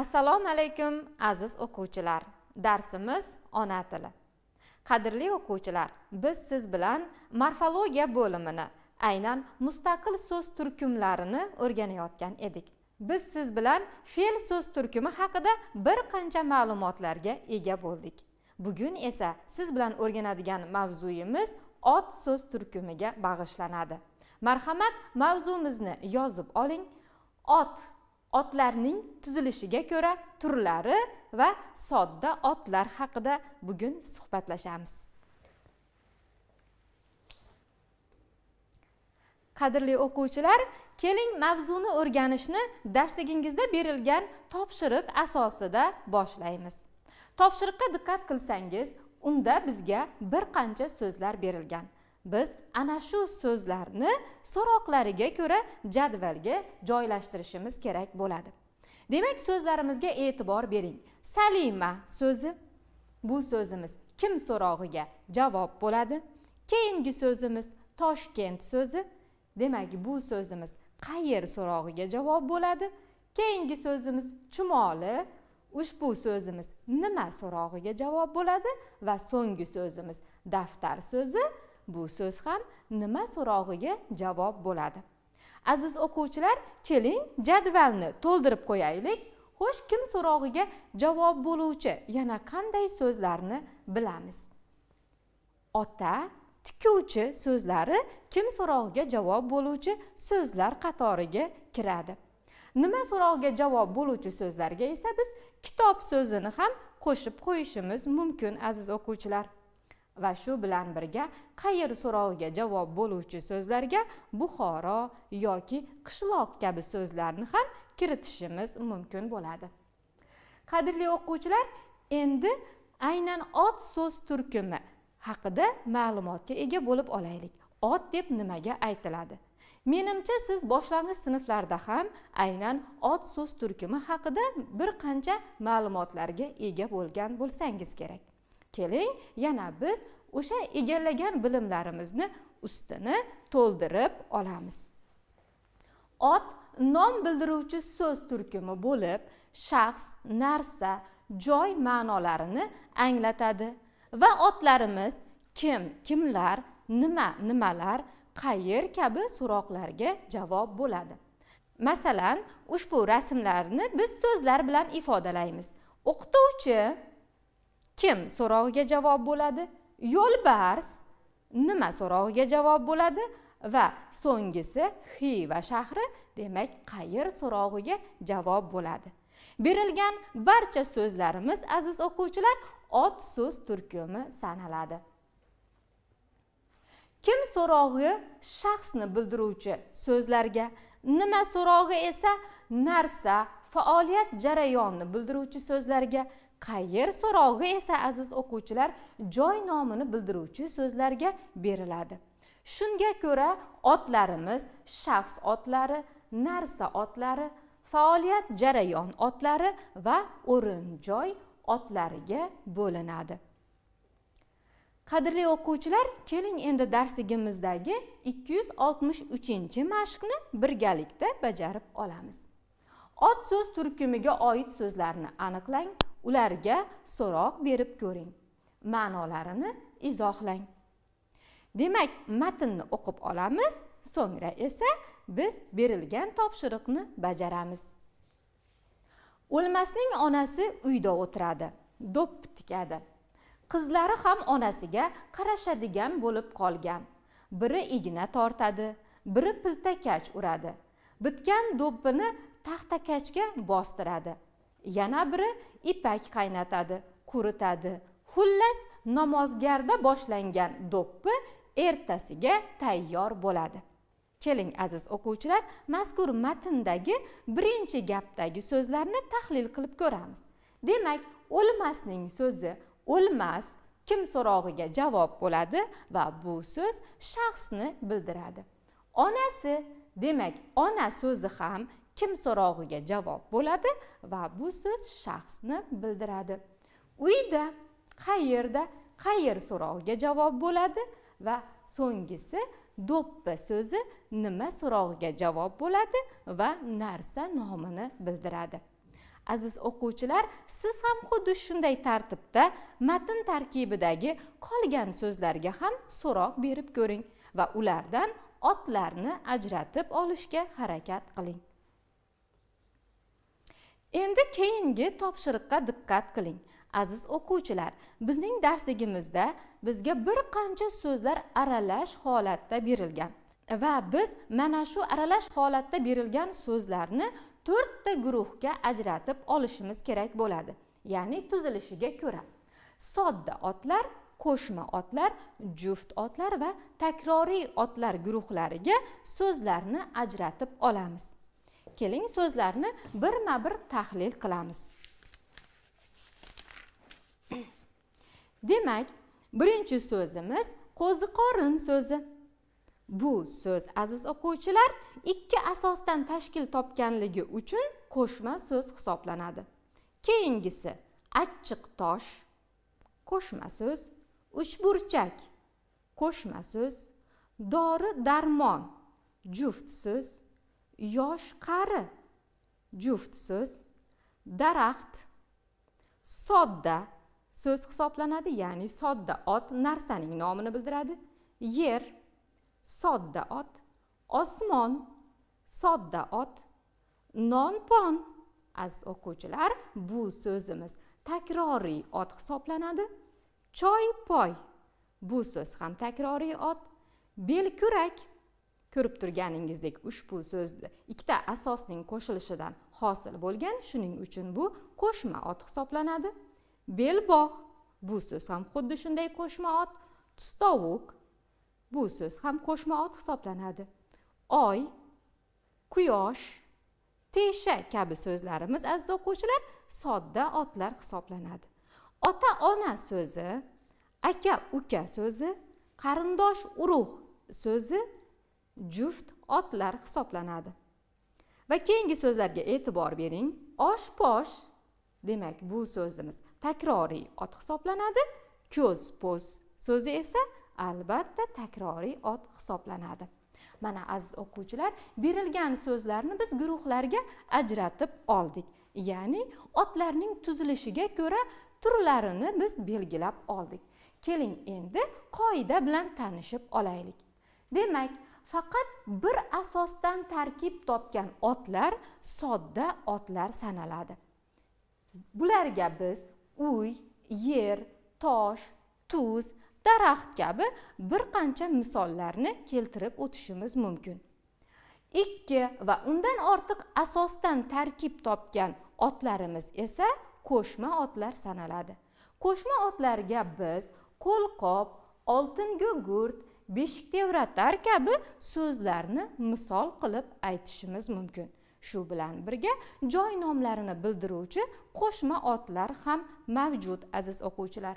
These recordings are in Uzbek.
Assalomu alaykum aziz o'quvchilar. Darsimiz ona tili. Qadrli o'quvchilar, biz siz bilan morfologiya bo'limini, aynan mustaqil so'z turkumlarini o'rganayotgan edik. Biz siz bilan fe'l so'z turkumi haqida bir qancha ma'lumotlarga ega bo'ldik. Bugun esa siz bilan o'rganadigan mavzuyimiz ot so'z turkumiga bag'ishlanadi. Marhamat, mavzumizni yozib oling. Otlarning tuzilishiga ko'ra turlari va sodda otlar haqida bugun suhbatlashamiz. Qadrli o'quvchilar, keling mavzuni o'rganishni darsligingizda berilgan topshiriq asosida boshlaymiz. Topshiriqqa diqqat qilsangiz, unda bizga bir qancha so'zlar berilgan. Biz ana shu so'zlarni so'roqlariga ko'ra jadvalga joylashtirishimiz kerak bo'ladi. Demak, so'zlarimizga e'tibor bering. Salima so'zi. Bu so'zimiz kim so'rog'iga javob bo'ladi. Keyingi so'zimiz Toshkent so'zi. Demak, bu so'zimiz qayer so'rog'iga javob bo'ladi. Keyingi so'zimiz Chumoli. Ushbu so'zimiz nima so'rog'iga javob bo'ladi va so'nggi so'zimiz daftar so'zi. Bu so'z ham nima so'rog'iga javob bo'ladi. Aziz o'quvchilar, keling jadvalni to'ldirib qo'yaylik. Xo'sh, kim so'rog'iga javob bo'luvchi yana qanday so'zlarni bilamiz? Ota, tikuvchi so'zlari kim so'rog'iga javob bo'luvchi so'zlar qatoriga kiradi. Nima so'rog'iga javob bo'luvchi so'zlarga esa biz kitob so'zini ham qo'shib qo'yishimiz mumkin aziz o'quvchilar. Va shu bilan birga qayer so'rog'iga javob bo'luvchi so'zlarga Buxoro yoki qishloq kabi so'zlarni ham kiritishimiz mumkin bo'ladi. Qadrli o'quvchilar, endi aynan ot so'z turkumi haqida ma'lumotga ega bo'lib olaylik. Ot deb nimaga aytiladi? Menimcha siz boshlang'ich sinflarda ham aynan ot so'z turkumi haqida bir qancha ma'lumotlarga ega bo'lgan bo'lsangiz kerak. Keling, yana biz o'sha egallagan bilimlarimizni ustini to'ldirib olamiz. Ot nom bildiruvchi so'z turkumi bo'lib, shaxs, narsa, joy ma'nolarini anglatadi va otlarimiz kim, kimlar, nima, nimalar, qayer kabi so'roqlarga javob bo'ladi. Masalan, ushbu rasmlarni biz so'zlar bilan ifodalaymiz. O'qituvchi kim so'rog'iga javob bo'ladi? Yo'lbars nima so'rog'iga javob bo'ladi? Va so'nggisi Xiva shahri, demak qayer so'rog'iga javob bo'ladi. Berilgan barcha so'zlarimiz aziz o'quvchilar ot so'z turkumi sanaladi. Kim so'rog'i shaxsni bildiruvchi so'zlarga, nima so'rog'i esa narsa, faoliyat jarayonini bildiruvchi so'zlarga, qayer so'rog'i esa aziz o'quvchilar joy nomini bildiruvchi so'zlarga beriladi. Shunga ko'ra otlarimiz shaxs otlari, narsa otlari, faoliyat jarayon otlari va o'rin joy otlariga bo'linadi. Qadrli o'quvchilar, keling endi darsligimizdagi 263-mashqni birgalikda bajarib olamiz. Ot so'z turkumiga oid so'zlarni aniqlang, ularga so'roq berib ko'ring. Ma'nolarini izohlang. Demak, matnni o'qib olamiz, so'ngra esa biz berilgan topshiriqni bajaramiz. O'lmasning onasi uyda o'tiradi, do'ppi tikadi. Qizlari ham onasiga qarashadigan bo'lib qolgan. Biri igna tortadi, biri piltakach uradi. Bitgan do'ppini taxtakachga bostiradi. Yana biri ipak qaynatadi, quritadi. Xullas, namozgarda boshlangan do'ppi ertasiga tayyor bo'ladi. Keling aziz o'quvchilar, mazkur matndagi birinchi gapdagi so'zlarni tahlil qilib ko'ramiz. Demak, o'lmasning so'zi o'lmas kim so'rog'iga javob bo'ladi va bu so'z shaxsni bildiradi. Onasi, demak, ona so'zi ham kim so'rog'iga javob bo'ladi va bu so'z shaxsni bildiradi. Uyda, qayerda, qayer so'rog'iga javob bo'ladi va so'nggisi do'ppi so'zi nima so'rog'iga javob bo'ladi va narsa nomini bildiradi. Aziz o'quvchilar, siz ham xuddi shunday tartibda matn tarkibidagi qolgan so'zlarga ham so'roq berib ko'ring va ulardan otlarni ajratib olishga harakat qiling. Endi keyingi topshiriqqa diqqat qiling. Aziz o'quvchilar, bizning darsligimizda bizga bir qancha so'zlar aralash holatda berilgan va biz mana shu aralash holatda berilgan so'zlarni 4 ta guruhga ajratib olishimiz kerak bo'ladi. Ya'ni tuzilishiga ko'ra. Sodda otlar, qo'shma otlar, juft otlar va takroriy otlar guruhlariga so'zlarni ajratib olamiz. Keling, so'zlarni birma-bir tahlil qilamiz. Demak, birinchi so'zimiz qo'ziqorin so'zi. Bu so'z, aziz o'quvchilar, ikki asosdan tashkil topganligi uchun qo'shma so'z hisoblanadi. Keyingisi achchiq tosh, qo'shma so'z, uchburchak, qo'shma so'z, dori darmon, juft so'z, yosh qari, juft so'z, daraxt, sodda so'z hisoblanadi, ya'ni sodda ot narsaning nomini bildiradi. Yer, sodda ot, osmon, sodda ot, non-pon. Aziz o'quvchilar, bu so'zimiz takroriy ot hisoblanadi. Choy-poy, bu so'z ham takroriy ot. Belkurak, ko'rib turganingizdek ushbu so'zni ikkita asosning qo'shilishidan hosil bo'lgan, shuning uchun bu qo'shma ot hisoblanadi. Belbog', bu so'z ham xuddi shunday qo'shma ot. Tustovuq, bu so'z ham qo'shma ot hisoblanadi. Oy, quyosh, tesha kabi so'zlarimiz, aziz o'quvchilar, sodda otlar hisoblanadi. Ota-ona so'zi, aka-uka so'zi, qarindosh-urug' so'zi juft otlar hisoblanadi. Va keyingi so'zlarga e'tibor bering. Osh-posh, demak bu so'zimiz takroriy ot hisoblanadi. Ko'z-po'z so'zi esa albatta takroriy ot hisoblanadi. Mana aziz o'quvchilar, berilgan so'zlarni biz guruhlarga ajratib oldik. Ya'ni otlarning tuzilishiga ko'ra turlarini biz belgilab oldik. Keling endi qoida bilan tanishib olaylik. Demak, faqat bir asosdan tarkib topgan otlar sodda otlar sanaladi. Bularga biz uy, yer, tosh, tuz, daraxt kabi bir qancha misollarni keltirib o'tishimiz mumkin. 2 va undan ortiq asosdan tarkib topgan otlarimiz esa qo'shma otlar sanaladi. Qo'shma otlarga biz qo'lqop, oltin gugurt, beshik tevratar kabi so'zlarni misol qilib aytishimiz mumkin. Shu bilan birga joy nomlarini bildiruvchi qo'shma otlar ham mavjud, aziz o'quvchilar.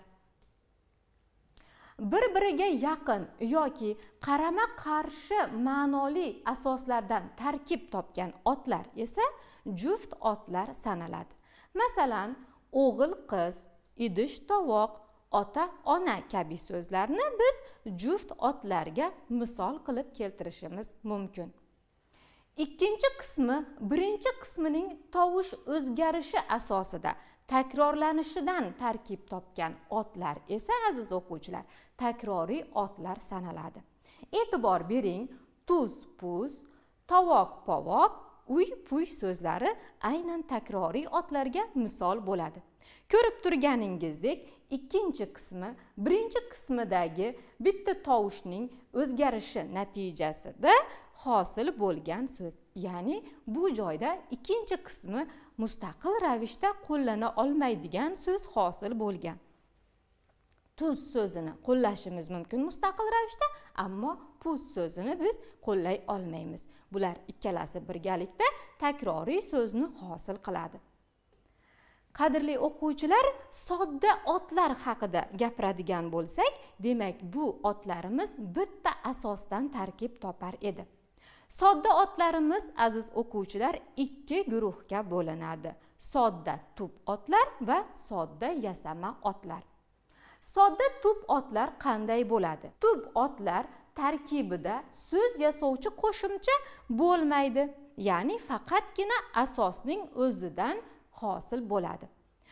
Bir-biriga yaqin yoki qarama-qarshi ma'noli asoslardan tarkib topgan otlar esa juft otlar sanaladi. Masalan, o'g'il-qiz, idish-tovoq, ota-ona kabi so'zlarni biz juft otlarga misol qilib keltirishimiz mumkin. Ikkinchi qismi birinchi qismining tovush o'zgarishi asosida takrorlanishidan tarkib topgan otlar esa, aziz o'quvchilar, takroriy otlar sanaladi. E'tibor bering, tuz-puz, tovoq-povoq, uy-puy so'zlari aynan takroriy otlarga misol bo'ladi. Ko'rib turganingizdek, ikkinchi qismi birinchi qismidagi bitta tovushning o'zgarishi natijasida hosil bo'lgan so'z. Ya'ni bu joyda ikkinchi qismi mustaqil ravishda qo'llana olmaydigan so'z hosil bo'lgan. Tuz so'zini qo'llashimiz mumkin mustaqil ravishda, ammo puz so'zini biz qo'llay olmaymiz. Bular ikkalasi birgalikda takroriy so'zni hosil qiladi. Qadrli o'quvchilar, sodda otlar haqida gapiradigan bo'lsak, demak bu otlarimiz bitta asosdan tarkib topar edi. Sodda otlarimiz, aziz o'quvchilar, 2 guruhga bo'linadi. Sodda tub otlar va sodda yasama otlar. Sodda tub otlar qanday bo'ladi? Tub otlar tarkibida so'z yasovchi qo'shimcha bo'lmaydi. Ya'ni faqatgina asosning o'zidan hosil bo'ladi.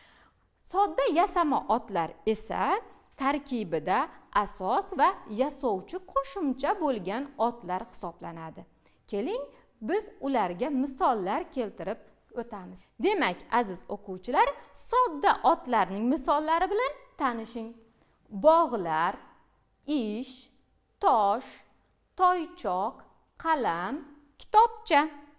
Sodda yasama otlar esa tarkibida asos va yasovchi qo'shimcha bo'lgan otlar hisoblanadi. Keling, biz ularga misollar keltirib o'tamiz. Demak, aziz o'quvchilar, sodda otlarning misollari bilan tanishing. Bog'lar, ish, tosh, toychoq, qalam, kitobcha.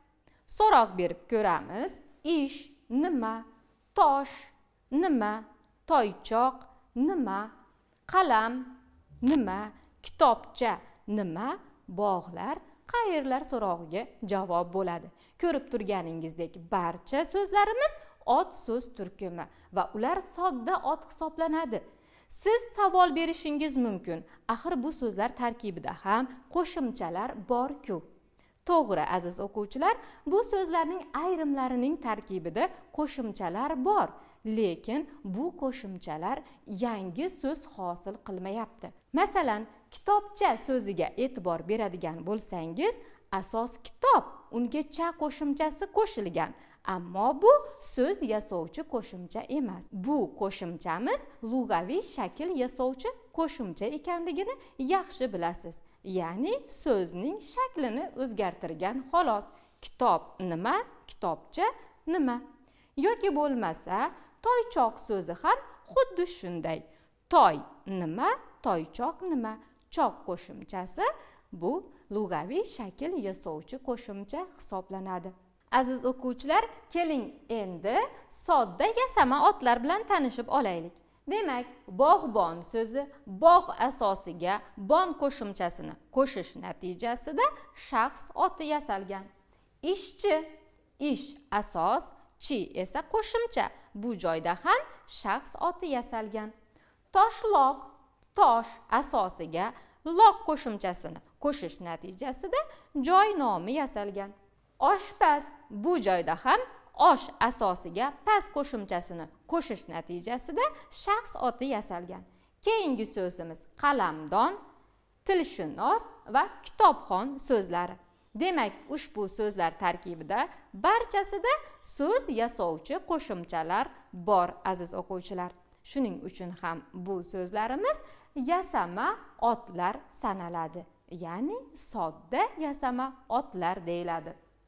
So'roq berib ko'ramiz. Ish nima? Tosh nima? Toychoq nima? Qalam nima? Kitobcha nima? Bog'lar qayerlar so'rog'iga javob bo'ladi. Ko'rib turganingizdek, barcha so'zlarimiz ot so'z turkumi va ular sodda ot hisoblanadi. Siz savol berishingiz mumkin. Axir bu so'zlar tarkibida ham qo'shimchalar bor-ku. To'g'ri, aziz o'quvchilar, bu so'zlarning ayrimlarining tarkibida qo'shimchalar bor, lekin bu qo'shimchalar yangi so'z hosil qilmayapti. Masalan, kitobcha so'ziga e'tibor beradigan bo'lsangiz, asos kitob, unga cha qo'shimchasi qo'shilgan. Ammo bu so'z yasovchi qo'shimcha emas. Bu qo'shimchamiz lug'aviy shakl yasovchi qo'shimcha ekanligini yaxshi bilasiz. Ya'ni so'zning shaklini o'zgartirgan xolos. Kitob nima? Kitobcha nima? Yoki bo'lmasa, toychoq so'zi ham xuddi shunday. Toy nima? Toychoq nima? Choq qo'shimchasi bu lug'aviy shakl yasovchi qo'shimcha hisoblanadi. Aziz o'quvchilar, keling endi sodda yasama otlar bilan tanishib olaylik. Demak, bog'bon so'zi bog' asosiga bon qo'shimchasini qo'shish natijasida shaxs oti yasalgan. Ishchi, ish asos, chi esa qo'shimcha. Bu joyda ham shaxs oti yasalgan. Toshloq, tosh asosiga loq qo'shimchasini qo'shish natijasida joy nomi yasalgan. Oshpaz, bu joyda ham osh asosiga pas qo'shimchasini qo'shish natijasida shaxs oti yasalgan. Keyingi so'zimiz qalamdon, tilshunos va kitobxon so'zlari. Demak, ushbu so'zlar tarkibida barchasida so'z yasovchi qo'shimchalar bor, aziz o'quvchilar. Shuning uchun ham bu so'zlarimiz yasama otlar sanaladi. Ya'ni sodda yasama otlar deyiladi.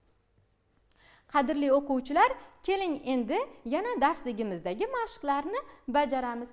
Qadrli o'quvchilar, keling endi yana darsligimizdagi mashqlarni bajaramiz.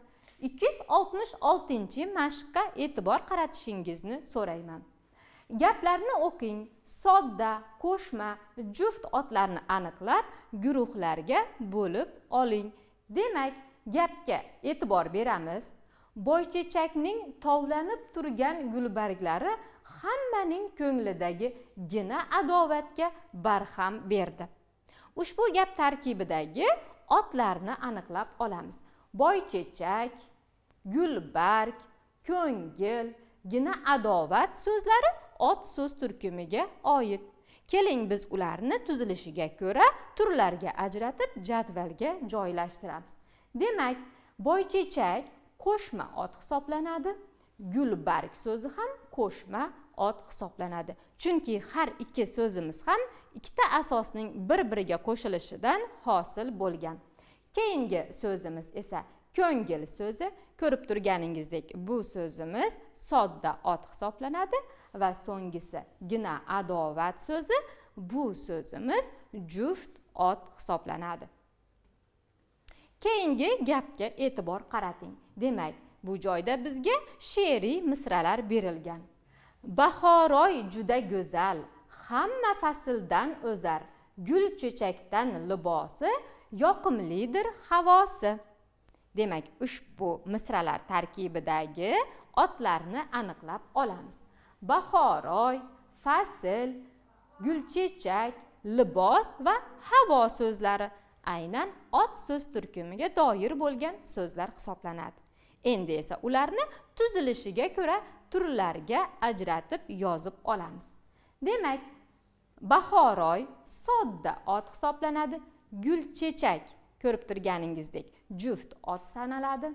266-mashqqa e'tibor qaratishingizni so'rayman. Gaplarni o'qing, sodda, qo'shma, juft otlarni aniqlab, guruhlarga bo'lib oling. Demak, gapga e'tibor beramiz. Boychechakning tovlanib turgan gulbarglari hammaning ko'nglidagi gina adovatga barham berdi. Ushbu gap tarkibidagi otlarni aniqlab olamiz. Boychechak, gulbarg, ko'ngil, gina adovat so'zlari ot so'z turkumiga oid. Keling biz ularni tuzilishiga ko'ra turlarga ajratib jadvalga joylashtiramiz. Demak, boychechak qo'shma ot hisoblanadi. Gulbarg so'zi ham qo'shma ot hisoblanadi. Chunki har ikki so'zimiz ham ikkita asosning bir-biriga qo'shilishidan hosil bo'lgan. Keyingi so'zimiz esa ko'ngil so'zi. Ko'rib turganingizdek, bu so'zimiz sodda ot hisoblanadi va so'nggisi gina adovat so'zi. Bu so'zimiz juft ot hisoblanadi. Keyingi gapga e'tibor qarating. Demak, bu joyda bizga she'riy misralar berilgan. Bahoroy juda go'zal, hamma fasldan o'zar, gul chechakdan libosi, yoqimlidir havosi. Demak, ushbu misralar tarkibidagi otlarni aniqlab olamiz. Bahoroy, fasl, gulchechak, libos va havo so'zlari aynan ot so'z turkumiga doir bo'lgan so'zlar hisoblanadi. Endi esa ularni tuzilishiga ko'ra turlarga ajratib yozib olamiz. Demak, bahoroy sodda ot hisoblanadi. Gulchechak ko'rib turganingizdek juft ot sanaladi.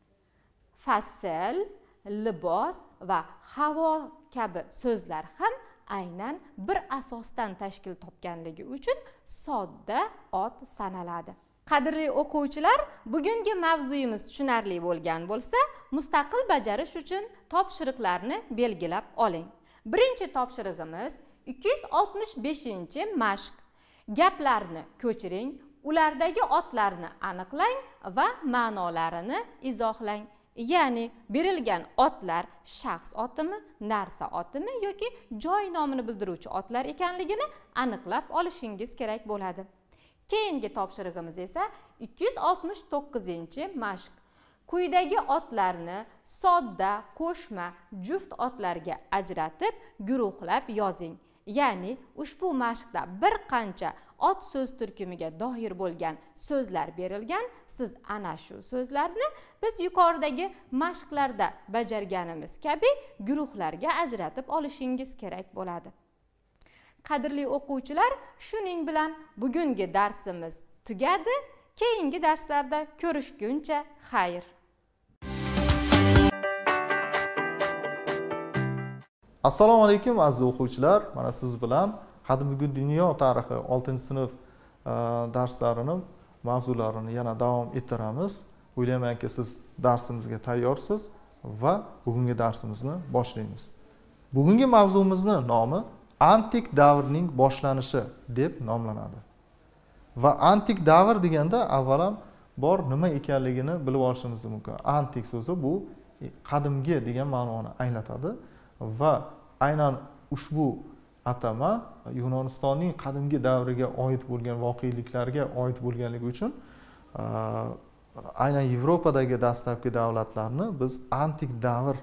Fasl, libos va havo kabi so'zlar ham aynan bir asosdan tashkil topganligi uchun sodda ot sanaladi. Qadrli o'quvchilar, bugungi mavzuyimiz tushunarli bo'lgan bo'lsa, mustaqil bajarish uchun topshiriqlarni belgilab oling. Birinchi topshirig'imiz 265-mashq. Gaplarni ko'chiring, ulardagi otlarni aniqlang va ma'nolarini izohlang. Ya'ni berilgan otlar shaxs otimi, narsa otimi yoki joy nomini bildiruvchi otlar ekanligini aniqlab olishingiz kerak bo'ladi. Keyingi topshirig'imiz esa 269-mashq. Quyidagi otlarni sodda, qo'shma, juft otlarga ajratib, guruhlab yozing. Ya'ni ushbu mashqda bir qancha ot so'z turkumiga doir bo'lgan so'zlar berilgan. Siz ana shu so'zlarni biz yuqoridagi mashqlarda bajarganimiz kabi guruhlarga ajratib olishingiz kerak bo'ladi. Qadrli o'quvchilar, shuning bilan bugungi darsimiz tugadi. Keyingi darslarda ko'rishguncha xayr. Assalomu alaykum aziz o'quvchilar. Mana siz bilan qadimgi dunyo tarixi 6-sinf darslarini, mavzularini yana davom ettiramiz. O'ylaymanki, siz darsimizga tayyorsiz va bugungi darsimizni boshlaymiz. Bugungi mavzumizning nomi antik davrning boshlanishi deb nomlanadi. Va antik davr deganda avvalambor nima ekanligini bilib olishimiz mumkin. Antik so'zi bu qadimgi degan ma'noni anglatadi va aynan ushbu atama Yunonistonning qadimgi davriga oid bo'lgan voqeliklarga oid bo'lganligi uchun aynan Yevropadagi dastlabki davlatlarni biz antik davr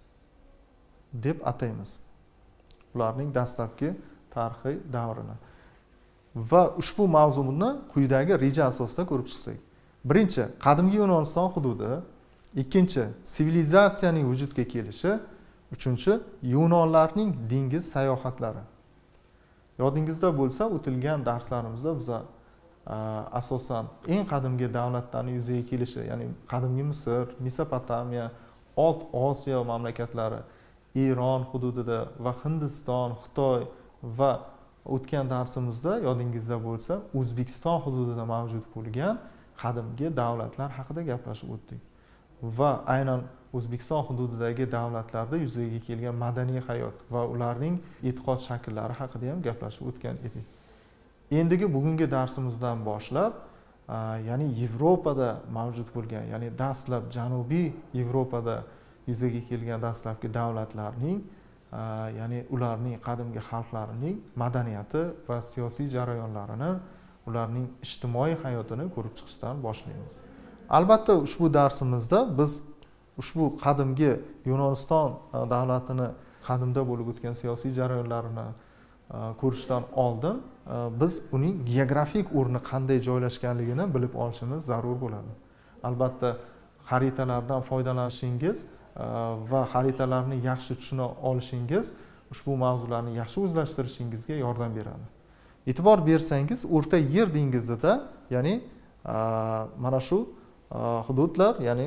deb ataymiz. Ularning dastlabki tarixiy davrini. Va ushbu mavzuni quyidagi reja asosida ko'rib chiqsak. Birinchi, qadimgi Yunoniston hududi. Ikkinchi, sivilizatsiyaning vujudga kelishi. Uchinchi, Yunonlarning dengiz sayohatlari. Yodingizda bo'lsa, o'tilgan darslarimizda biz asosan eng qadimgi davlatlarning yuzaga kelishi, ya'ni qadimgi Misr, Mesopotamiya, Old Osiyo mamlakatlari, Eron hududida va Hindiston, Xitoy va o'tgan darsimizda yodingizda bo'lsa, O'zbekiston hududida mavjud bo'lgan qadimgi davlatlar haqida gaplashib o'tdik. Va aynan O'zbekiston hududidagi davlatlarda yuzaga kelgan madaniy hayot va ularning e'tiqod shakllari haqida ham gaplashib o'tgan edik. Endigi bugungi darsimizdan boshlab, ya'ni Yevropada mavjud bo'lgan, ya'ni dastlab Janubiy Yevropada yuzaga kelgan dastlabki davlatlarning, ya'ni ularning qadimgi xalqlarining madaniyati va siyosiy jarayonlarini, ularning ijtimoiy hayotini ko'rib chiqishdan boshlaymiz. Albatta, ushbu darsimizda biz ushbu qadimgi Yunoniston davlatini qadimda bo'lib o'tgan siyosiy jarayonlarini ko'rishdan oldin biz uning geografik o'rni qanday joylashganligini bilib olishimiz zarur bo'ladi. Albatta, xaritalardan foydalanishingiz va xaritalarni yaxshi tushuna olishingiz ushbu mavzularni yaxshi o'zlashtirishingizga yordam beradi. E'tibor bersangiz, O'rta Yer dengizida, ya'ni mana shu hududlar, ya'ni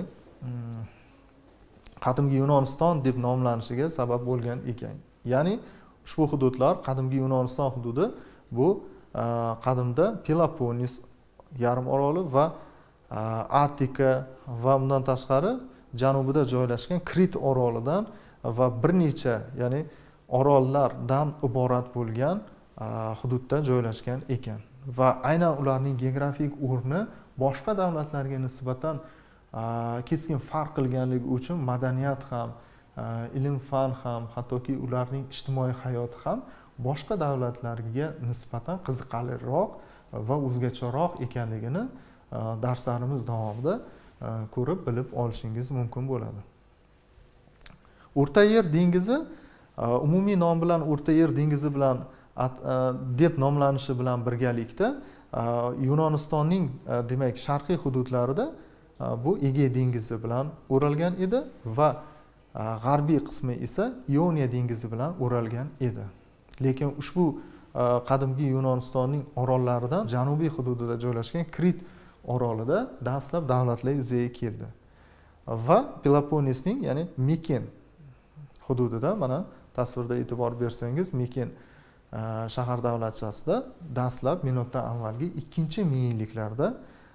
qadimgi Yunoniston deb nomlanishiga sabab bo'lgan ekan. Ya'ni ushbu hududlar, qadimgi Yunoniston hududi bu qadimda Peloponnes yarim oroli va Attika va undan tashqari janubida joylashgan Krit orolidan va bir necha, ya'ni orollardan iborat bo'lgan hududda joylashgan ekan. Va aynan ularning geografik o'rni boshqa davlatlarga nisbatan keskin farq qilganligi uchun madaniyat ham, ilm-fan ham, hattoki ularning ijtimoiy hayoti ham boshqa davlatlarga nisbatan qiziqarliroq va o'zgacharoq ekanligini darslarimiz davomida ko'rib bilib olishingiz mumkin bo'ladi. O'rta Yer dengizi umumiy nom bilan O'rta Yer dengizi bilan deb nomlanishi bilan birgalikda Yunonistonning demak sharqiy hududlarida bu Egey dengizi bilan o'ralgan edi va g'arbiy qismi esa Ioniya dengizi bilan o'ralgan edi. Lekin ushbu qadimgi Yunonistonning orollaridan janubiy hududida joylashgan Krit orolida dastlab davlatlar yuzaga keldi. Va Peloponnesning, ya'ni Miken hududida, mana tasvirda e'tibor bersangiz, Miken shahar davlatchasida dastlab miloddan avvalgi 2-mingliklarda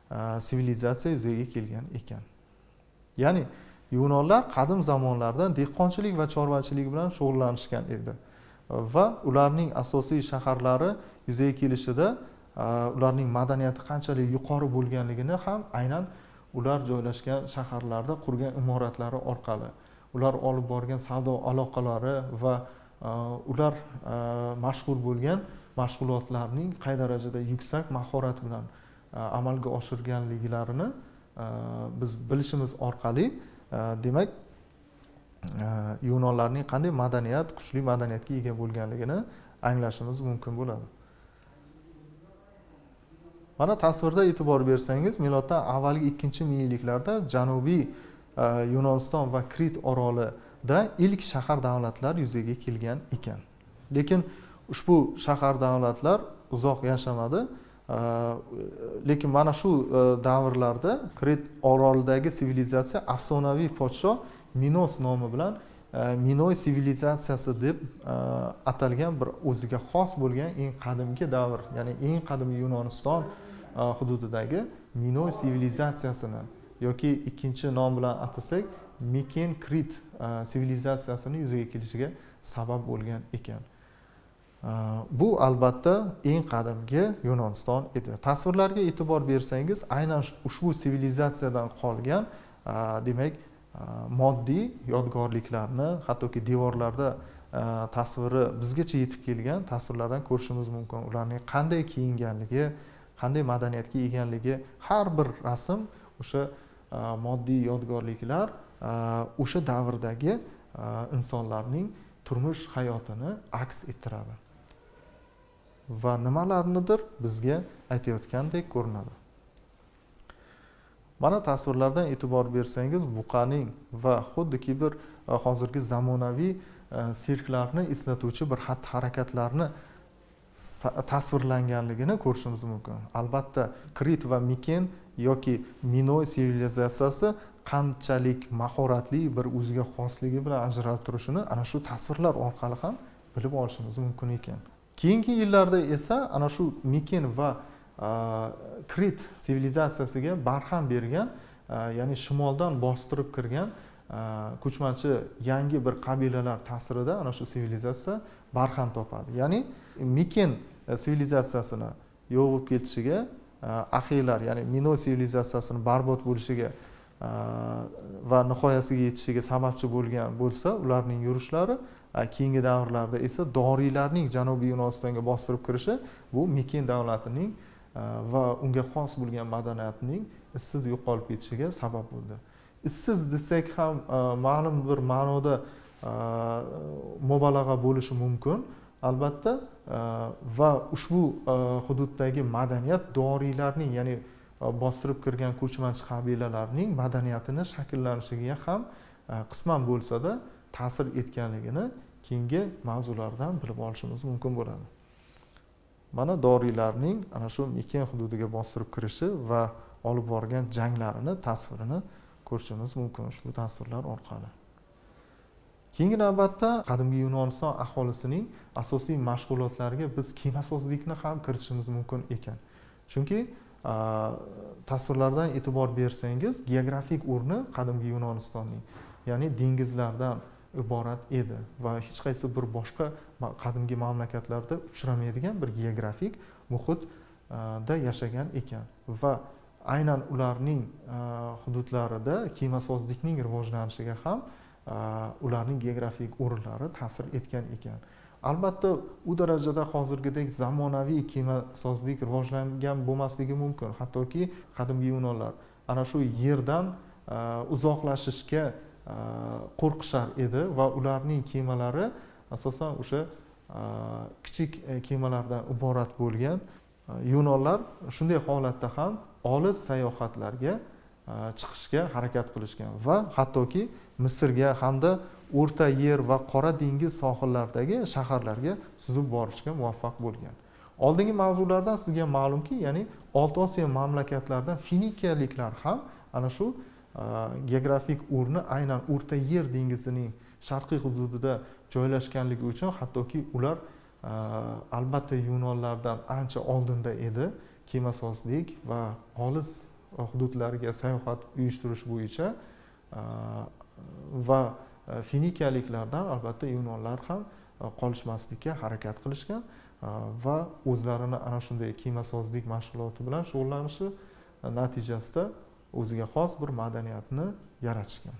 sivilizatsiya yuzaga kelgan ekan. Ya'ni Yunonlar qadim zamonlarda dehqonchilik va chorvachilik bilan shug'ullanishgan edi va ularning asosiy shaharlari yuzaga kelishida ularning madaniyati qanchalik yuqori bo'lganligini ham aynan ular joylashgan shaharlarda qurgan imoratlari orqali, ular olib borgan savdo aloqalari va ular mashhur bo'lgan mashg'ulotlarning qay darajada yuksak mahorat bilan amalga oshirganliklarini biz bilishimiz orqali demak Yunonlarning qanday madaniyat, kuchli madaniyatga ega bo'lganligini anglashimiz mumkin bo'ladi. Mana tasvirda e'tibor bersangiz, miloddan avvalgi 2-mingliklarda Janubiy Yunoniston va Krit orolida ilk shahar davlatlar yuzaga kelgan ekan. Lekin ushbu shahar davlatlar uzoq yashamadi. Lekin mana shu davrlarda Krit orolidagi sivilizatsiya afsonaviy podshoh Minos nomi bilan Minoy sivilizatsiyasi deb atalgan bir o'ziga xos bo'lgan eng qadimgi davr, ya'ni eng qadimiy Yunoniston hududidagi Minoy sivilizatsiyasini yoki ikkinchi nom bilan atasak Miken Krit sivilizatsiyasini yuzaga kelishiga sabab bo'lgan ekan. Bu albatta eng qadimgi Yunoniston edi. Tasvirlarga e'tibor bersangiz, aynan ushbu sivilizatsiyadan qolgan demak moddiy yodgorliklarni, hattoki devorlarda tasviri bizgacha yetib kelgan tasvirlardan ko'rishimiz mumkin. Ularning qanday kiyinganligi, qanday madaniyatga egaligi, har bir rasm o'sha moddiy yodgorliklar o'sha davrdagi insonlarning turmush hayotini aks ettiradi va nimalarnidir bizga aytayotgandek ko'rinadi. Mana tasvirlardan e'tibor bersangiz, buqaning va xuddiki bir hozirgi zamonaviy sirklarni eslatuvchi bir xatti-harakatlarni tasvirlanganligini ko'rishimiz mumkin. Albatta, Krit va Miken yoki Minoy sivilizatsiyasi qanchalik mahoratli bir o'ziga xosligi bilan ajralib turishini ana shu tasvirlar orqali ham bilib olishimiz mumkin ekan. Keyingi yillarda esa ana shu Miken va Krit sivilizatsiyasiga barham bergan, ya'ni shimoldan bostirib kirgan ko'chmanchi yangi bir qabilalar ta'sirida ana shu sivilizatsiya barham topadi. Ya'ni Miken sivilizatsiyasini yo'q bo'lib ketishiga, Axiylar, ya'ni Minoy sivilizatsiyasini barbod bo'lishiga va nihoyasiga yetishiga sababchi bo'lgan bo'lsa, ularning yurishlari, keyingi davrlarda esa doriylarning Janubiy Yunonistonga bostirib kirishi bu Miken davlatining va unga xos bo'lgan madaniyatining izsiz yo'qolib ketishiga sabab bo'ldi. Izsiz desak ham ma'lum bir ma'noda mubolag'a bo'lishi mumkin, albatta, va ushbu hududdagi madaniyat doriylarning, ya'ni bostirib kirgan ko'chmanchi qabilalarning madaniyatini shakllanishiga ham qisman bo'lsa-da ta'sir etganligini keyingi mavzulardan bilib olishimiz mumkin bo'ladi. Mana doriylarning ana shu Miken hududiga bostirib kirishi va olib borgan janglarini tasvirini ko'rishimiz mumkin ushbu tasvirlar orqali. Keyingi navbatda qadimgi Yunoniston aholisining asosiy mashg'ulotlariga biz kemasozlikni ham kiritishimiz mumkin ekan. Chunki tasvirlardan e'tibor bersangiz, geografik o'rni qadimgi Yunonistonning, ya'ni dengizlardan iborat edi va hech qaysi bir boshqa qadimgi mamlakatlarda uchramaydigan bir geografik muhitda yashagan ekan va aynan ularning hududlarida kemasozlikning rivojlanishiga ham ularning geografik o'rinlari ta'sir etgan ekan. Albatta, u darajada hozirgidek zamonaviy kemasozlik rivojlangan bo'lmasligi mumkin. Hattoki qadimgi Yunonlar ana shu yerdan uzoqlashishga qo'rqishar edi va ularning kemalari asosan o'sha kichik kemalardan iborat bo'lgan. Yunonlar shunday holatda ham olis sayohatlarga chiqishga harakat qilishgan va hattoki Misrga hamda O'rta Yer va Qora dengiz sohillaridagi shaharlarga suzib borishga muvaffaq bo'lgan. Oldingi mavzulardan sizga ma'lumki, ya'ni O'rta Osiyo mamlakatlaridan Finikiyaliklar ham ana shu geografik o'rni aynan O'rta Yer dengizining sharqiy hududida joylashganligi uchun hattoki ular albatta Yunonlardan ancha oldinda edi. Kemasozlik va olis hududlariga sayohat uyushtirish bo'yicha va finikiyaliklardan albatta yunonlar ham qolishmaslikka harakat qilishgan va o'zlarini ana shunday kemasozlik mashg'uloti bilan shug'ullanishi natijasida o'ziga xos bir madaniyatni yaratishgan.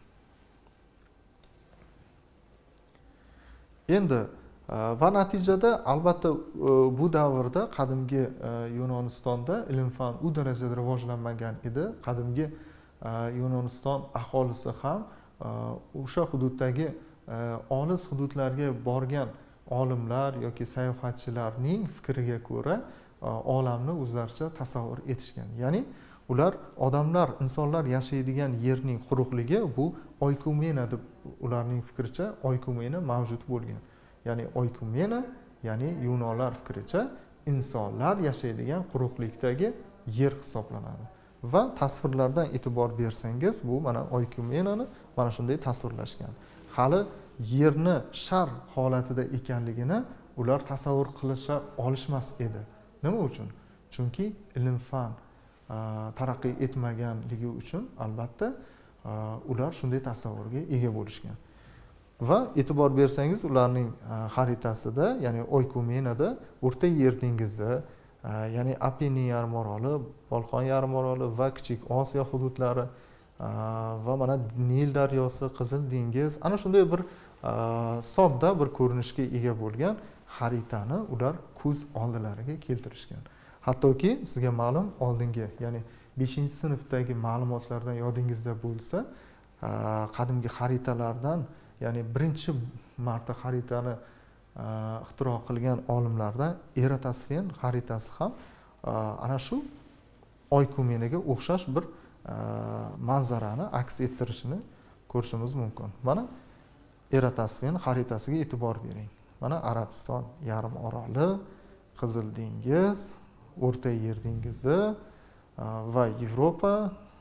Endi va natijada albatta bu davrda qadimgi Yunonistonda ilm-fan u darajada rivojlanmagan edi. Qadimgi Yunoniston aholisi ham o'sha hududdagi olis hududlarga borgan olimlar yoki sayohatchilarning fikriga ko'ra olamni o'zlaricha tasavvur etishgan. Ya'ni ular odamlar, insonlar yashaydigan yerning quruqligi bu oykumena deb ularning fikricha oykumena mavjud bo'lgan. Ya'ni oykumena, ya'ni yunonlar fikricha insonlar yashaydigan quruqlikdagi yer hisoblanadi. Va tasvirlardan e'tibor bersangiz, bu mana oykumenani mana shunday tasvirlashgan. Hali yerni shar holatida ekanligini ular tasavvur qilisha olishmas edi. Nima uchun? Chunki ilm-fan taraqqiy etmaganligi uchun albatta ular shunday tasavvurga ega bo'lishgan. Va e'tibor bersangiz, ularning xaritasida, ya'ni oykumenada O'rta Yer dengizi, ya'ni Apennin yarim oroli, Bolqon yarim oroli va Kichik Osiyo hududlari va mana Nil daryosi, Qizil dengiz, ana shunday bir sodda bir ko'rinishga ega bo'lgan xaritani ular ko'z oldilariga keltirishgan. Hattoki sizga ma'lum, oldingi, ya'ni 5-sinfdagi ma'lumotlardan yodingizda bo'lsa, qadimgi xaritalardan, ya'ni birinchi marta xaritani ixtiro qilgan olimlardan Eratosfen xaritasi ham ana shu oykumenaga o'xshash bir manzarani aks ettirishini ko'rishimiz mumkin. Mana Eratosfen xaritasiga e'tibor bering. Mana Arabiston yarim oroli, Qizil dengiz, O'rta Yer dengizi va Yevropa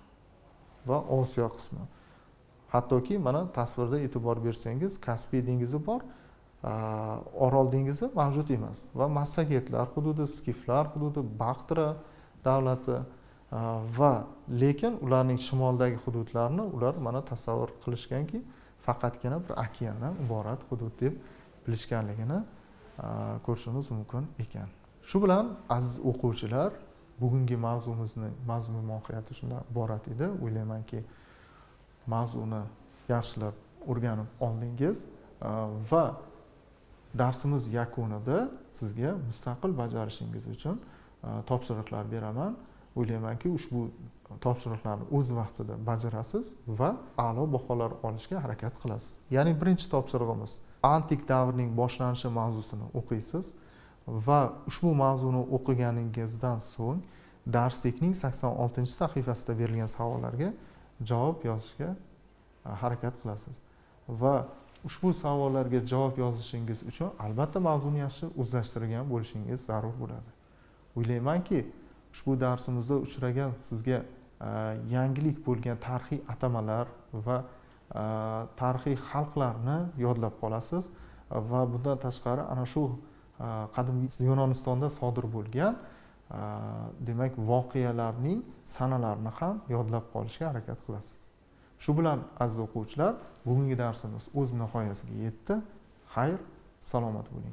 va Osiyo qismi. Hattoki mana tasvirda e'tibor bersangiz, Kaspiy dengizi bor, Orol dengizi mavjud emas va Massagetlar hududi, Skiflar hududi, Baqtra davlati va lekin ularning shimoldagi hududlarni ular mana tasavvur qilishganki, faqatgina bir okeandan iborat hudud deb bilishganligini ko'rishimiz mumkin ekan. Shu bilan aziz o'quvchilar, bugungi mavzumizni mazmun mohiyati shundan iborat edi. O'ylaymanki, mavzuni yaxshilab o'rganib oldingiz va darsimiz yakunida sizga mustaqil bajarishingiz uchun topshiriqlar beraman. O'ylaymanki, ushbu topshiriqlarni o'z vaqtida bajarasiz va a'lo baholar olishga harakat qilasiz. Ya'ni birinchi topshirig'imiz antik davrning boshlanishi mavzusini o'qiysiz va ushbu mavzuni o'qiganingizdan so'ng darslikning 86-sahifasida berilgan savollarga javob yozishga harakat qilasiz. Va ushbu savollarga javob yozishingiz uchun albatta mavzuni yaxshi o'zlashtirgan bo'lishingiz zarur bo'ladi. O'ylaymanki, ushbu darsimizda uchragan sizga yangilik bo'lgan tarixiy atamalar va tarixiy xalqlarni yodlab qolasiz va bundan tashqari ana shu qadimgi Yunonistonda sodir bo'lgan demak voqealarning sanalarini ham yodlab qolishga harakat qilasiz. Shu bilan aziz o'quvchilar, bugungi darsimiz o'z nihoyasiga yetdi. Xayr, salomat bo'ling.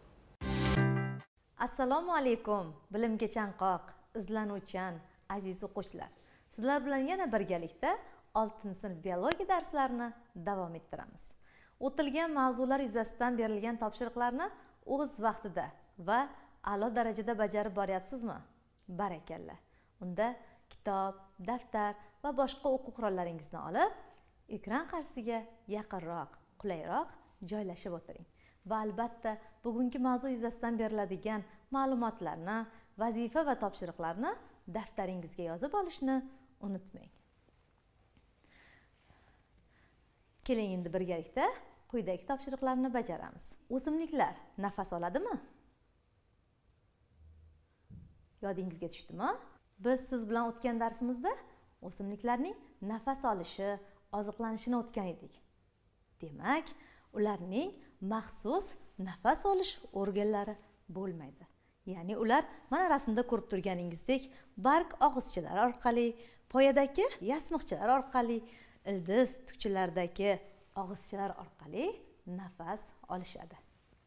Assalomu alaykum, bilimga chanqoq, izlanuvchan aziz o'quvchilar. Sizlar bilan yana birgalikda 6-sinf biologiya darslarini davom ettiramiz. O'tilgan mavzular yuzasidan berilgan topshiriqlarni o'z vaqtida va a'lo darajada bajarib boryapsizmi? Barakalla. Unda kitob, daftar va boshqa o'quv qurollaringizni olib, ekran qarshisiga yaqinroq, qulayroq joylashib o'tiring. Va albatta, bugungi mavzu yuzasidan beriladigan ma'lumotlarni, vazifa va topshiriqlarni daftaringizga yozib olishni unutmang. Keling endi birgalikda quyidagi topshiriqlarni bajaramiz. O'simliklar nafas oladimi? Yodingizga tushdimi? Biz siz bilan o'tgan darsimizda o'simliklarning nafas olishi, oziqlanishini o'tgan edik. Demak, ularning maxsus nafas olish organlari bo'lmaydi. Ya'ni ular mana rasmda ko'rib turganingizdek barg og'izchalari orqali poyadagi yasmiqchalar orqali, ildiz tukchilaridagi og'izchalar orqali nafas olishadi.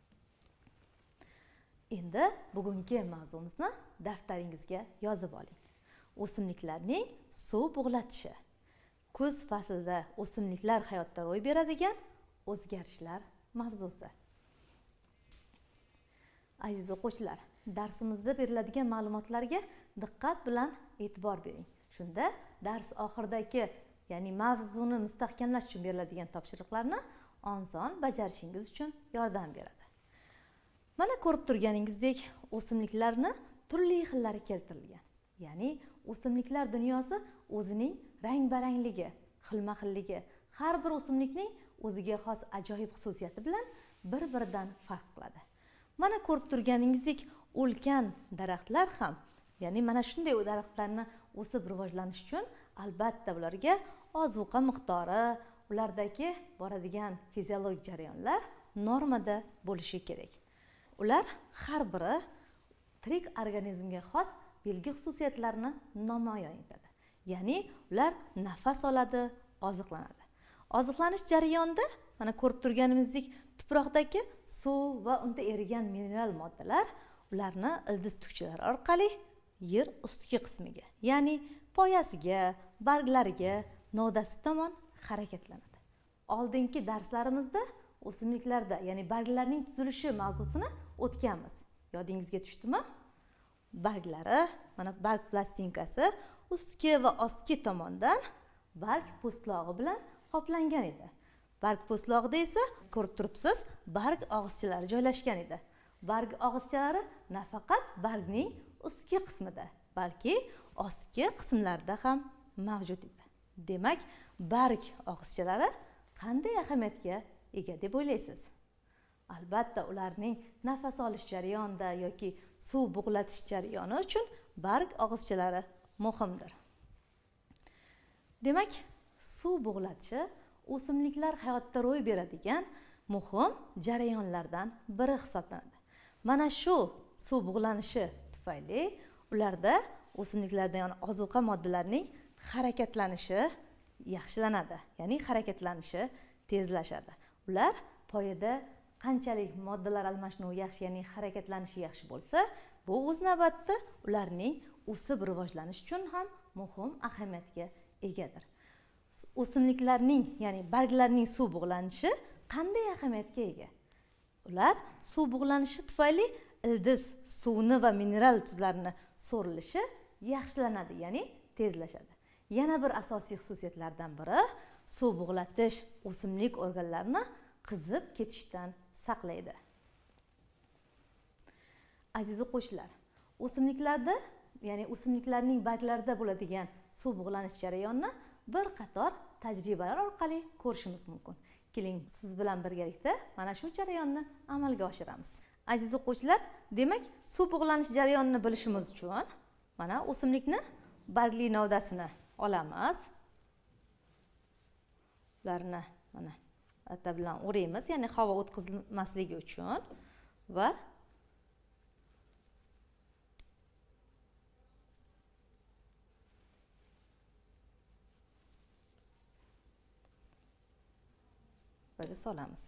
Endi bugungi mavzumizni daftaringizga yozib oling. O'simliklarning suv bug'latishi. Kuz faslida o'simliklar hayotda ro'y beradigan o'zgarishlar mavzusi. Aziz o'quvchilar, darsimizda beriladigan ma'lumotlarga diqqat bilan e'tibor bering. Shunda dars oxiridagi, ya'ni mavzuni mustahkamlash uchun beriladigan topshiriqlarni oson bajarishingiz uchun yordam beradi. Mana ko'rib turganingizdek, o'simliklarni turli xillari keltirilgan. Ya'ni o'simliklar dunyosi o'zining rang-barangligi, xilma-xilligi, har bir o'simlikning o'ziga xos ajoyib xususiyati bilan bir-biridan farq qiladi. Mana ko'rib turganingizdek, ulkan daraxtlar ham, ya'ni mana shunday daraxtlarni o'sib rivojlanish uchun albatta ularga ozuqa miqdori, ulardagi boradigan fiziologik jarayonlar normada bo'lishi kerak. Ular har biri tirik organizmga xos belgi xususiyatlarni namoyon etadi. Ya'ni ular nafas oladi, oziqlanadi. Oziqlanish jarayonida mana ko'rib turganimizdek, tuproqdagi suv va unda erigan mineral moddalar ularni ildiz tukchilari orqali yer ustki qismiga, ya'ni poyasiga, barglariga, novdasi tomon harakatlanadi. Oldingi darslarimizda o'simliklarda, ya'ni barglarning tuzilishi mavzusini o'tganmiz. Yodingizga tushdimi? Barglari, mana barg plastinkasi ustki va ostki tomondan barg po'stlog'i bilan qoplangan edi. Barg po'stlog'ida esa ko'rib turibsiz, barg og'izchalari joylashgan edi. Barg og'izchalari nafaqat bargning ustki qismida, balki ostki qismlarida ham mavjud edi. Demak, barg og'izchalari qanday ahamiyatga ega deb o'ylaysiz? Albatta, ularning nafas olish jarayonida yoki suv bug'latish jarayoni uchun barg og'izchalari muhimdir. Demak, suv bug'latishi o'simliklar hayotda ro'y beradigan muhim jarayonlardan biri hisoblanadi. Mana shu suv bug'lanishi tufayli ularda o'simliklarda ozuqa moddalarining harakatlanishi yaxshilanadi, ya'ni harakatlanishi tezlashadi. Ular poyada qanchalik moddalar almashinuvi yaxshi, ya'ni harakatlanishi yaxshi bo'lsa, bu o'z navbatida ularning o'sib rivojlanishi uchun ham muhim ahamiyatga egadir. O'simliklarning, ya'ni barglarning suv bug'lanishi qanday ahamiyatga ega? Ular suv bug'lanishi tufayli ildiz suvni va mineral tuzlarni so'rilishi yaxshilanadi, ya'ni tezlashadi. Yana bir asosiy xususiyatlardan biri suv bug'latish o'simlik organlarini qizib ketishdan saqlaydi. Aziz o'quvchilar, o'simliklarda, ya'ni o'simliklarning barglarida bo'ladigan suv bug'lanish jarayonini bir qator tajribalar orqali ko'rishimiz mumkin. Keling, siz bilan birgalikda mana shu jarayonni amalga oshiramiz. Aziz o'quvchilar, demak, suv bug'lanish jarayonini bilishimiz uchun mana o'simlikni bargli novdasini olamiz. Ularni mana latta bilan o'raymiz, ya'ni havo o'tkazilmasligi uchun va birga solamiz.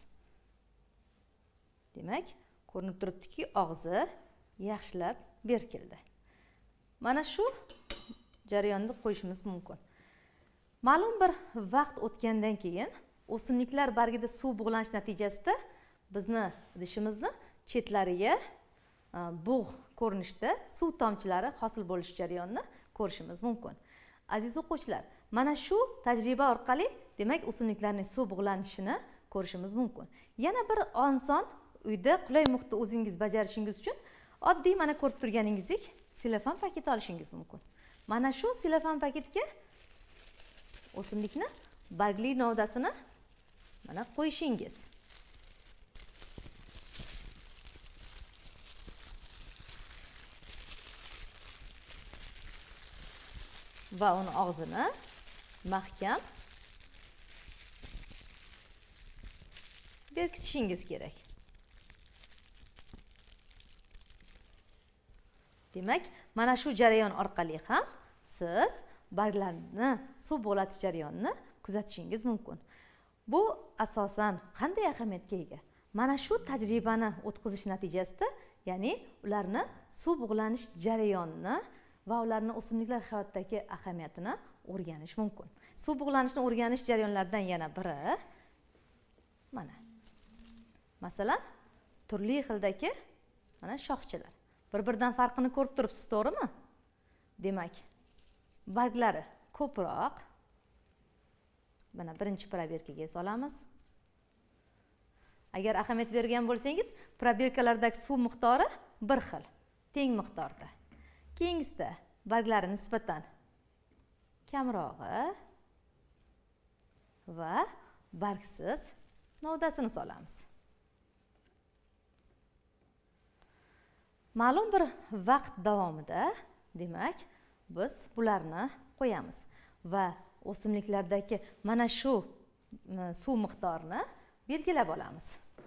Demak, ko'rinib turibdiki, og'zi yaxshilab berkildi. Mana shu jarayonni qo'yishimiz mumkin. Ma'lum bir vaqt o'tgandan keyin o'simliklar bargida suv bug'lanish natijasida bizni idishimizni chetlariga bug' ko'rinishda suv tomchilari hosil bo'lish jarayonini ko'rishimiz mumkin. Aziz o'quvchilar, mana shu tajriba orqali demak o'simliklarning suv bug'lanishini ko'rishimiz mumkin. Yana bir oson uyda qulay muhitda o'zingiz bajarishingiz uchun oddiy mana ko'rib turganingizdek selofan paket olishingiz mumkin. Mana shu selofan paketga o'simlikni bargli novdasini mana qo'yishingiz. Va uni og'zini mahkam berkitishingiz kerak. Demak, mana shu jarayon orqali ham siz barglarni suv bug'latish jarayonini kuzatishingiz mumkin. Bu asosan qanday ahamiyatga ega? Mana shu tajribani o'tkazish natijasida, ya'ni ularni suv bug'lanish jarayonini va ularning o'simliklar hayotidagi ahamiyatini o'rganish mumkin. Suv bug'lanishni o'rganish jarayonlaridan yana biri mana. Masalan, turli xildagi mana shoxchalar. Bir-biridan farqini ko'rib turibsiz, to'g'rimi? Demak, barglari ko'proq. Mana birinchi probirkaga solamiz. Agar ahamiyat bergan bo'lsangiz, probirkalardagi suv miqdori bir xil, teng miqdorda. Keyingisida barglari nisbatan kamrog'i va bargsiz novdasini solamiz. Ma'lum bir vaqt davomida, demak, biz bularni qo'yamiz va o'simliklardagi mana shu suv miqdorini belgilab olamiz.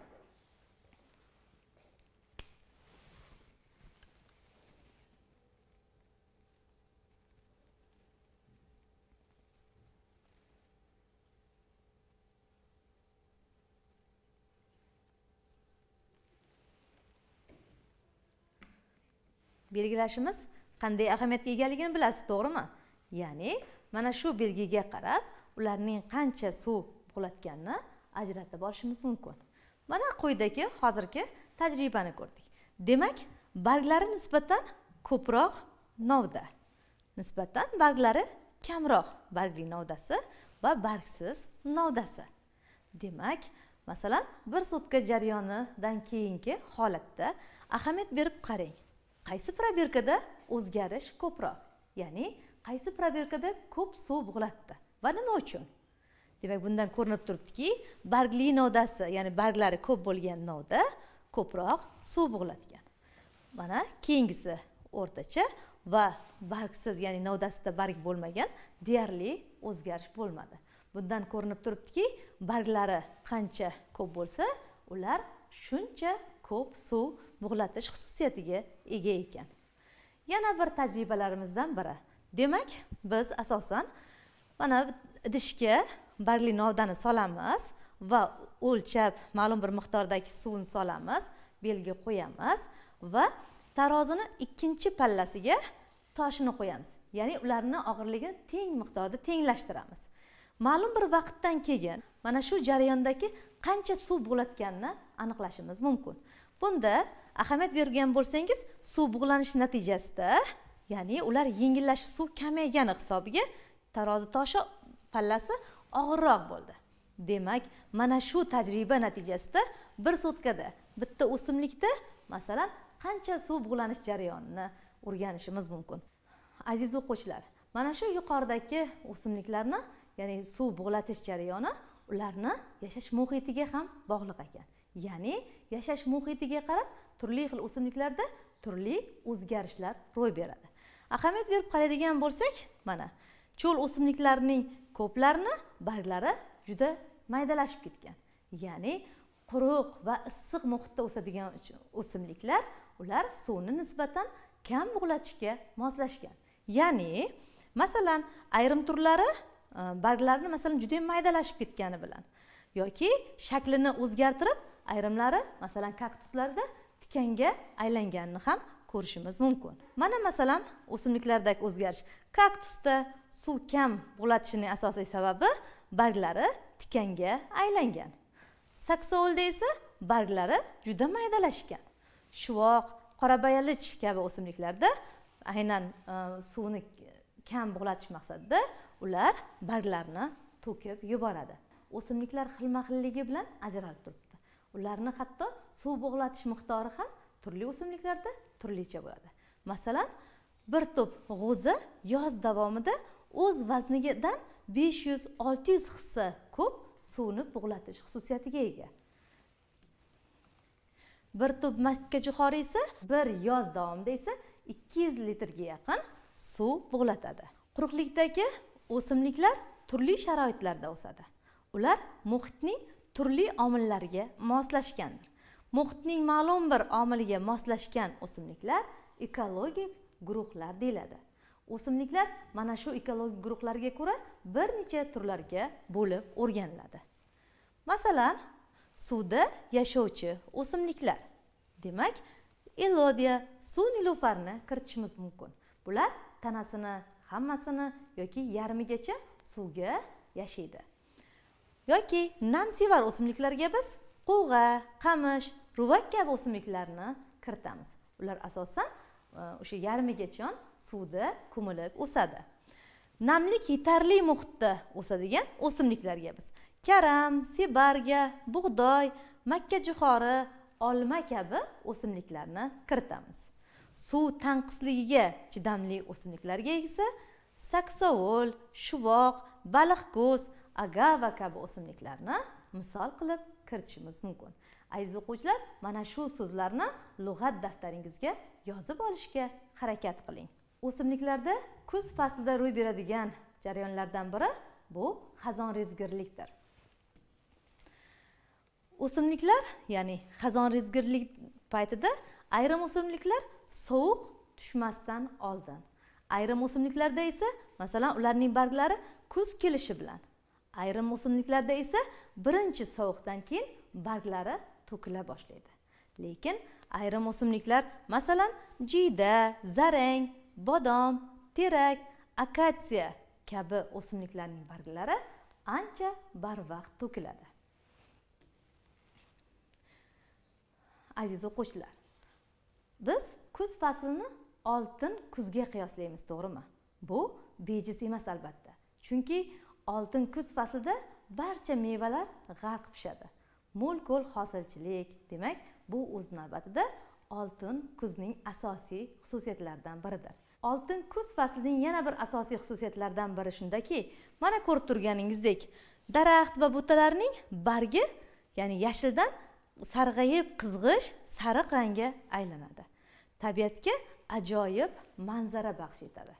Belgilashimiz qanday ahamiyatga egaligini bilasiz, to'g'rimi? Ya'ni, mana shu belgiga qarab, ularning qancha suv bug'latganini ajratib olishimiz mumkin. Mana quyidagi hozirgi tajribani ko'rdik. Demak, barglari nisbatan ko'proq novda, nisbatan barglari kamroq bargli novdasi va bargsiz novdasi. Demak, masalan, bir sutka jarayonidan keyingi holatda ahamiyat berib qarang. Qaysi probirkada o'zgarish ko'proq? Ya'ni, qaysi probirkada ko'p suv bug'latdi va nima uchun? Demak, bundan ko'rinib turibdiki, bargli novdasi, ya'ni barglari ko'p bo'lgan novda ko'proq suv bug'latgan. Mana keyingisi o'rtacha va bargsiz, ya'ni novdasida barg bo'lmagan deyarli o'zgarish bo'lmadi. Bundan ko'rinib turibdiki, barglari qancha ko'p bo'lsa, ular shuncha ko'p suv bug'latish xususiyatiga ega ekan. Yana bir tajribalarimizdan biri. Demak, biz asosan mana idishga bargli novdani solamiz va o'lchab ma'lum bir miqdordagi suvni solamiz, belgi qo'yamiz va tarozini ikkinchi pallasiga toshini qo'yamiz. Ya'ni ularning og'irligini teng miqdorda tenglashtiramiz. Ma'lum bir vaqtdan keyin mana shu jarayondagi qancha suv bug'latganini aniqlashimiz mumkin. Bunda ahamiyat bergan bo'lsangiz, suv bug'lanish natijasida, ya'ni ular yengillashib suv kamaygani hisobiga tarozi toshi pallasi og'irroq bo'ldi. Demak, mana shu tajriba natijasida bir sutkada bitta o'simlikda masalan qancha suv bug'lanish jarayonini o'rganishimiz mumkin. Aziz o'quvchilar, mana shu yuqoridagi o'simliklarni, ya'ni suv bug'latish jarayoni ularni yashash muhitiga ham bog'liq ekan. Ya'ni yashash muhitiga qarab turli xil o'simliklarda turli o'zgarishlar ro'y beradi. Ahamiyat berib qaraydigan bo'lsak, mana cho'l o'simliklarining ko'plarini barglari juda maydalashib ketgan. Ya'ni quruq va issiq muhitda o'sadigan o'simliklar, ular suvni nisbatan kam bug'latishga moslashgan. Ya'ni, masalan, ayrim turlari barglarini masalan juda maydalashib ketgani bilan yoki shaklini o'zgartirib, ayrimlari masalan kaktuslarda tikanga aylanganini ham ko'rishimiz mumkin. Mana masalan o'simliklardagi o'zgarish. Kaktusda suv kam bug'latishining asosiy sababi barglari tikanga aylangan. Saksovulda esa barglari juda maydalashgan. Shuvoq, qorabayalich kabi o'simliklarda aynan suvni kam bug'latish maqsadida ular barglarni to'kib yuboradi. O'simliklar xilma-xilligi bilan ajralib turibdi. Ularni hatto suv bug'latish miqdori ham turli o'simliklarda turlicha bo'ladi. Masalan, bir to'p g'o'za yoz davomida o'z vaznidan 500-600 hissa ko'p suvni bug'latish xususiyatiga ega. Bir to'p makkajo'xori esa bir yoz davomida esa 200 litrga yaqin suv bug'latadi. Quruqlikdagi o'simliklar turli sharoitlarda o'sadi. Ular muhitning turli omillariga moslashgandir. Muhitning ma'lum bir omiliga moslashgan o'simliklar ekologik guruhlar deyiladi. O'simliklar mana shu ekologik guruhlarga ko'ra bir necha turlarga bo'lib o'rganiladi. Masalan, suvda yashovchi o'simliklar. Demak, elodiya, suv nilufarini kiritishimiz mumkin. Bular tanasini hammasini yoki yarmigacha suvga yashaydi. Yoki namsevar o'simliklarga biz qo'g'a, qamish, ruvak kabi o'simliklarni kiritamiz. Ular asosan o'sha yarmigacha suvda ko'milib o'sadi. Namlik yetarli muhitda o'sadigan o'simliklarga biz karam, sebarga, bug'doy, makkajo'xori, olma kabi o'simliklarni kiritamiz. Suv tanqisligiga chidamli o'simliklarga esa saksovul, shuvoq, baliqko'z, agava kabi o'simliklarni misol qilib kiritishimiz mumkin. Aziz o'quvchilar, mana shu so'zlarni lug'at daftaringizga yozib olishga harakat qiling. O'simliklarda kuz faslida ro'y beradigan jarayonlardan biri bu xazonrezgirlikdir. O'simliklar, ya'ni xazonrezgirlik paytida ayrim o'simliklar sovuq tushmasdan oldin, ayrim o'simliklarda esa, masalan, ularning barglari kuz kelishi bilan, ayrim o'simliklarda esa birinchi sovuqdan keyin barglari to'kila boshlaydi. Lekin ayrim o'simliklar, masalan, jiyda, zarang, bodom, terak, akatsiya kabi o'simliklarning barglari ancha barvaqt to'kiladi. Aziz o'quvchilar, biz kuz faslini oltin kuzga qiyoslaymiz, to'g'rimi? Bu bejiz emas albatta. Chunki oltin kuz faslida barcha mevalar g'arq pishadi. Mo'l-ko'l hosilchilik, demak, bu o'z navbatida oltin kuzning asosiy xususiyatlaridan biridir. Oltin kuz faslining yana bir asosiy xususiyatlaridan biri shundaki, mana ko'rib turganingizdek, daraxt va butalarning bargi, ya'ni yashildan sarg'ayib qizg'ish, sariq rangga aylanadi. Tabiatga ajoyib manzara baxsh etadi.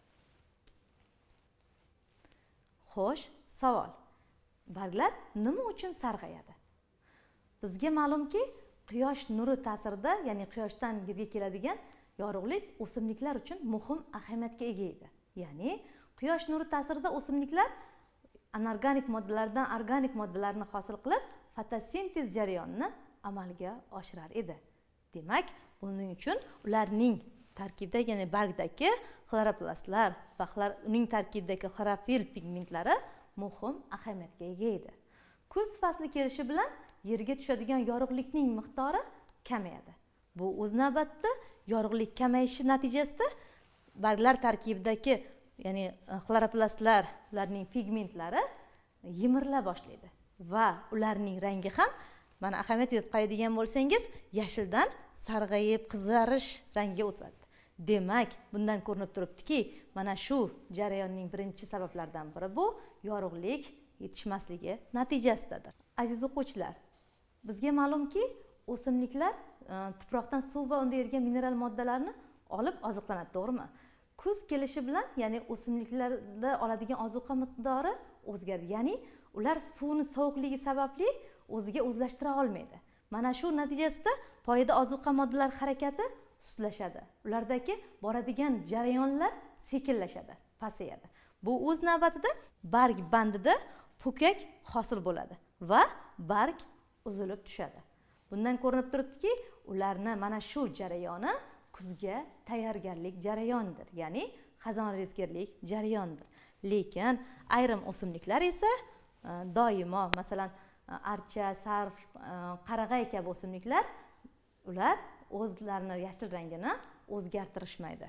Xo'sh, savol. Barglar nima uchun sarg'ayadi? Bizga ma'lumki, quyosh nuri ta'sirida, ya'ni quyoshdan yerga keladigan yorug'lik o'simliklar uchun muhim ahamiyatga ega edi. Ya'ni quyosh nuri ta'sirida o'simliklar anorganik moddalardan organik moddalarni hosil qilib, fotosintez jarayonini amalga oshirar edi. Demak, buning uchun ularning tarkibida, ya'ni bargdagi xloroplastlar va uning tarkibidagi xlorofil pigmentlari muhim ahamiyatga ega edi. Kuz fasli kelishi bilan yerga tushadigan yorug'likning miqdori kamayadi. Bu o'z navbatida yorug'lik kamayishi natijasida barglar tarkibidagi, ya'ni xloroplastlar, ularning pigmentlari yimirila boshlaydi va ularning rangi ham, mana ahamiyat berib qaraydigan bo'lsangiz, yashildan sarg'ayib qizarish rangiga o'tadi. Demak, bundan ko'rinib turibdiki, mana shu jarayonning birinchi sabablaridan biri bu yorug'lik yetishmasligi natijasidadir. Aziz o'quvchilar, bizga ma'lumki, o'simliklar tuproqdan suv va unda ergan mineral moddalarni olib oziqlanadi, to'g'rimi? Kuz kelishi bilan, ya'ni o'simliklarda oladigan ozuqa miqdori o'zgaradi. Ya'ni ular suvni sovuqligi sababli o'ziga o'zlashtira olmaydi. Mana shu natijasida poyada ozuqa moddalar harakati sustlashadi. Ulardagi boradigan jarayonlar sekinlashadi, pasayadi. Bu o'z navbatida barg bandida po'kak hosil bo'ladi va barg uzilib tushadi. Bundan ko'rinib turibdiki, ularni mana shu jarayoni kuzga tayyorgarlik jarayonidir, ya'ni xazonrezgirlik jarayonidir. Lekin ayrim o'simliklar esa doimo, masalan, archa, sarf, qarag'ay kabi o'simliklar, ular o'zlarini yashil rangini o'zgartirishmaydi.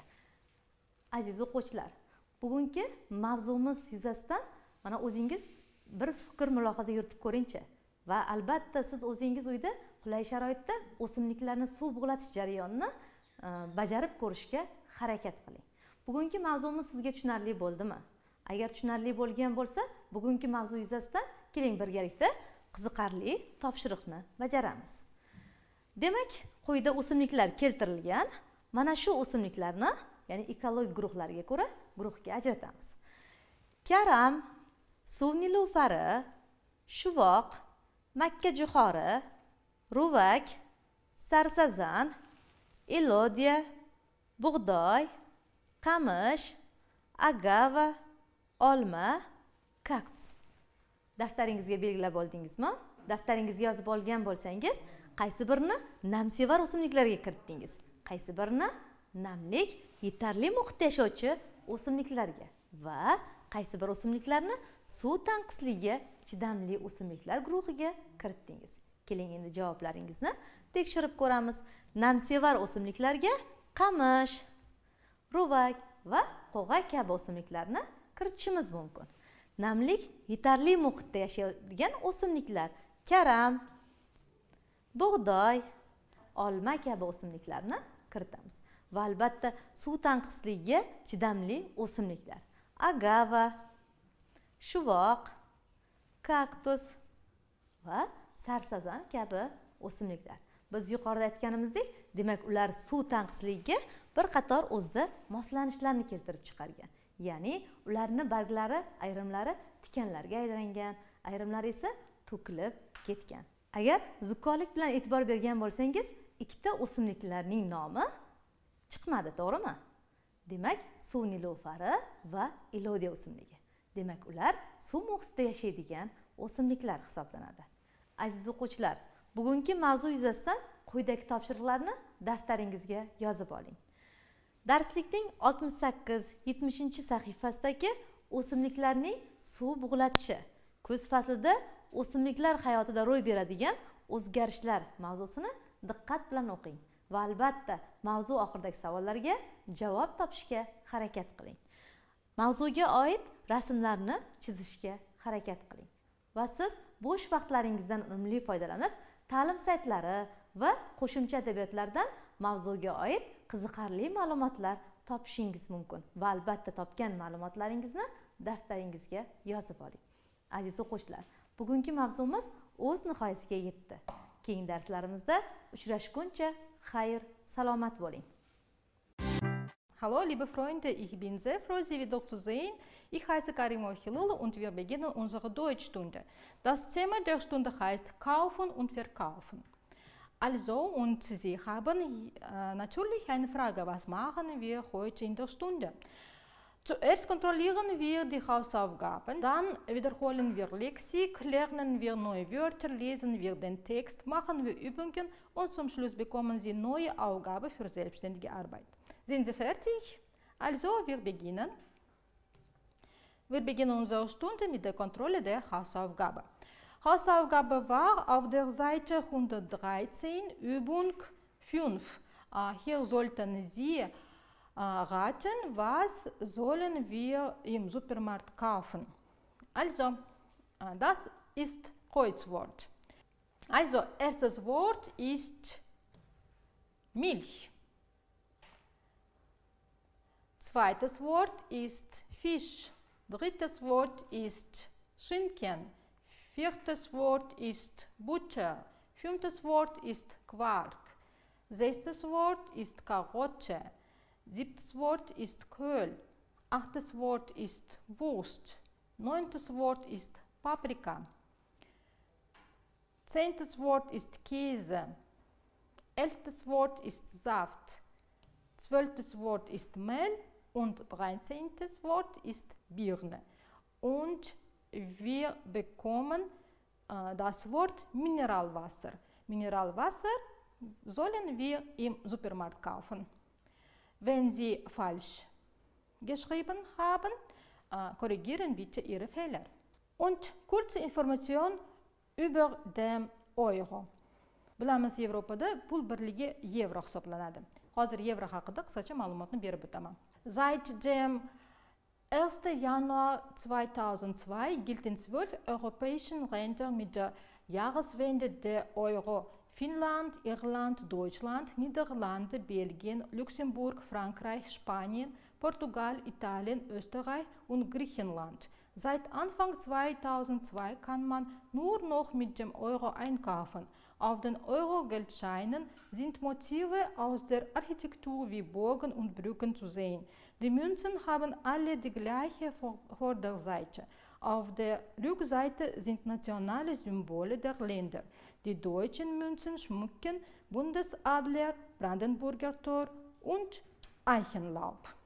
Aziz o'quvchilar, bugungi mavzumiz yuzasidan mana o'zingiz bir fikr mulohaza yuritib ko'ringchi va albatta siz o'zingiz uyda qulay sharoitda o'simliklarni suv bug'latish jarayonini bajarib ko'rishga harakat qiling. Bugungi mavzumiz sizga tushunarli bo'ldimi? Agar tushunarli bo'lgan bo'lsa, bugungi mavzu yuzasidan keling birgalikda qiziqarli topshiriqni bajaramiz. Demak, quyida o'simliklar keltirilgan. Mana shu o'simliklarni, ya'ni ekologik guruhlarga ko'ra guruhga ajratamiz. Karam, suv nilufari, shuvoq, makkajo'xori, ruvak, sarsazan, elodiya, bug'doy, qamish, agava, olma, kaktus. Daftaringizga belgilab oldingizmi? Daftaringizga yozib olgan bo'lsangiz, qaysi birini namsevar o'simliklarga kiritdingiz? Qaysi birini namlik, yetarli muhitda yashovchi o'simliklarga va qaysi bir o'simliklarni suv tanqisligiga chidamli o'simliklar guruhiga kiritdingiz? Keling endi javoblaringizni tekshirib ko'ramiz. Namsevar o'simliklarga qamish, ro'vak va qo'g'a kabi o'simliklarni kiritishimiz mumkin. Namlik, yetarli muhitda yashaydigan o'simliklar, karam, bug'doy, olma kabi o'simliklarni kiritamiz. Va albatta suv tanqisligiga chidamli o'simliklar, agava, shuvoq, kaktus va sarsazan kabi o'simliklar. Biz yuqorida aytganimizdek, demak ular suv tanqisligiga bir qator o'zida moslanishlarni keltirib chiqargan. Ya'ni ularning barglari ayrimlari tikanlarga aylangan, ayrimlari esa to'kilib ketgan. Agar zukkolik bilan e'tibor bergan bo'lsangiz, ikkita o'simliklarning nomi chiqmadi, to'g'rimi? Demak, suv nilufari va ilodiya o'simligi. Demak, ular suv muhitida yashaydigan o'simliklar hisoblanadi. Aziz o'quvchilar, bugungi mavzu yuzasidan quyidagi topshiriqlarni daftaringizga yozib oling. Darslikning 68-70 sahifasidagi o'simliklarning suv bug'latishi, kuz faslida o'simliklar hayotida ro'y beradigan o'zgarishlar mavzusini diqqat bilan o'qing va albatta mavzu oxiridagi savollarga javob topishga harakat qiling. Mavzuga oid rasmlarni chizishga harakat qiling. Va siz bo'sh vaqtlaringizdan unumli foydalanib, ta'lim saytlari va qo'shimcha adabiyotlardan mavzuga oid qiziqarli ma'lumotlar topishingiz mumkin va albatta topgan ma'lumotlaringizni daftaringizga yozib oling. Aziz o'quvchilar, bugungi mavzumiz o'z nihoyasiga yetdi. Keyingi darslarimizda uchrashguncha xayr, salomat bo'ling. Hallo liebe Freunde, ich bin sehr froh, Sie wieder zu sehen. Ich heiße Karima Ohilulu und wir beginnen unsere Deutschstunde. Das Thema der Stunde heißt Kaufen und Verkaufen. Also, und Sie haben natürlich eine Frage, was machen wir heute in der Stunde? Zuerst kontrollieren wir die Hausaufgaben, dann wiederholen wir Lexik, lernen wir neue Wörter, lesen wir den Text, machen wir Übungen und zum Schluss bekommen Sie neue Aufgaben für selbstständige Arbeit. Sind Sie fertig? Also, wir beginnen. Wir beginnen unsere Stunde mit der Kontrolle der Hausaufgabe. Hausaufgabe war auf der Seite 113, Übung 5. Hier sollten Sie raten, was sollen wir im Supermarkt kaufen. Also, das ist Kreuzwort. Also, erstes Wort ist Milch. Zweites Wort ist Fisch. Drittes Wort ist Schinken. Viertes Wort ist Butter. Fünftes Wort ist Quark. Sechstes Wort ist Karotte. Siebtes Wort ist Kohl. Achtes Wort ist Wurst. Neuntes Wort ist Paprika. Zehntes Wort ist Käse. Elftes Wort ist Saft. Zwölftes Wort ist Mehl. Und 13. Wort ist Birne. Und wir bekommen das Wort Mineralwasser. Mineralwasser sollen wir im Supermarkt kaufen. Wenn Sie falsch geschrieben haben, korrigieren bitte Ihre Fehler. Und kurze Information über den Euro. Bilamiz, Yevropada pul birligi yevro hisoblanadi. Hozir yevro haqida qisqacha ma'lumotni berib o'taman. Seit dem 1. Januar 2002 gilt in 12 europäischen Ländern mit der Jahreswende der Euro. Finnland, Irland, Deutschland, Niederlande, Belgien, Luxemburg, Frankreich, Spanien, Portugal, Italien, Österreich und Griechenland. Seit Anfang 2002 kann man nur noch mit dem Euro einkaufen. Auf den Euro-Geldscheinen sind Motive aus der Architektur wie Bogen und Brücken zu sehen. Die Münzen haben alle die gleiche Vorderseite. Auf der Rückseite sind nationale Symbole der Länder. Die deutschen Münzen schmücken Bundesadler, Brandenburger Tor und Eichenlaub.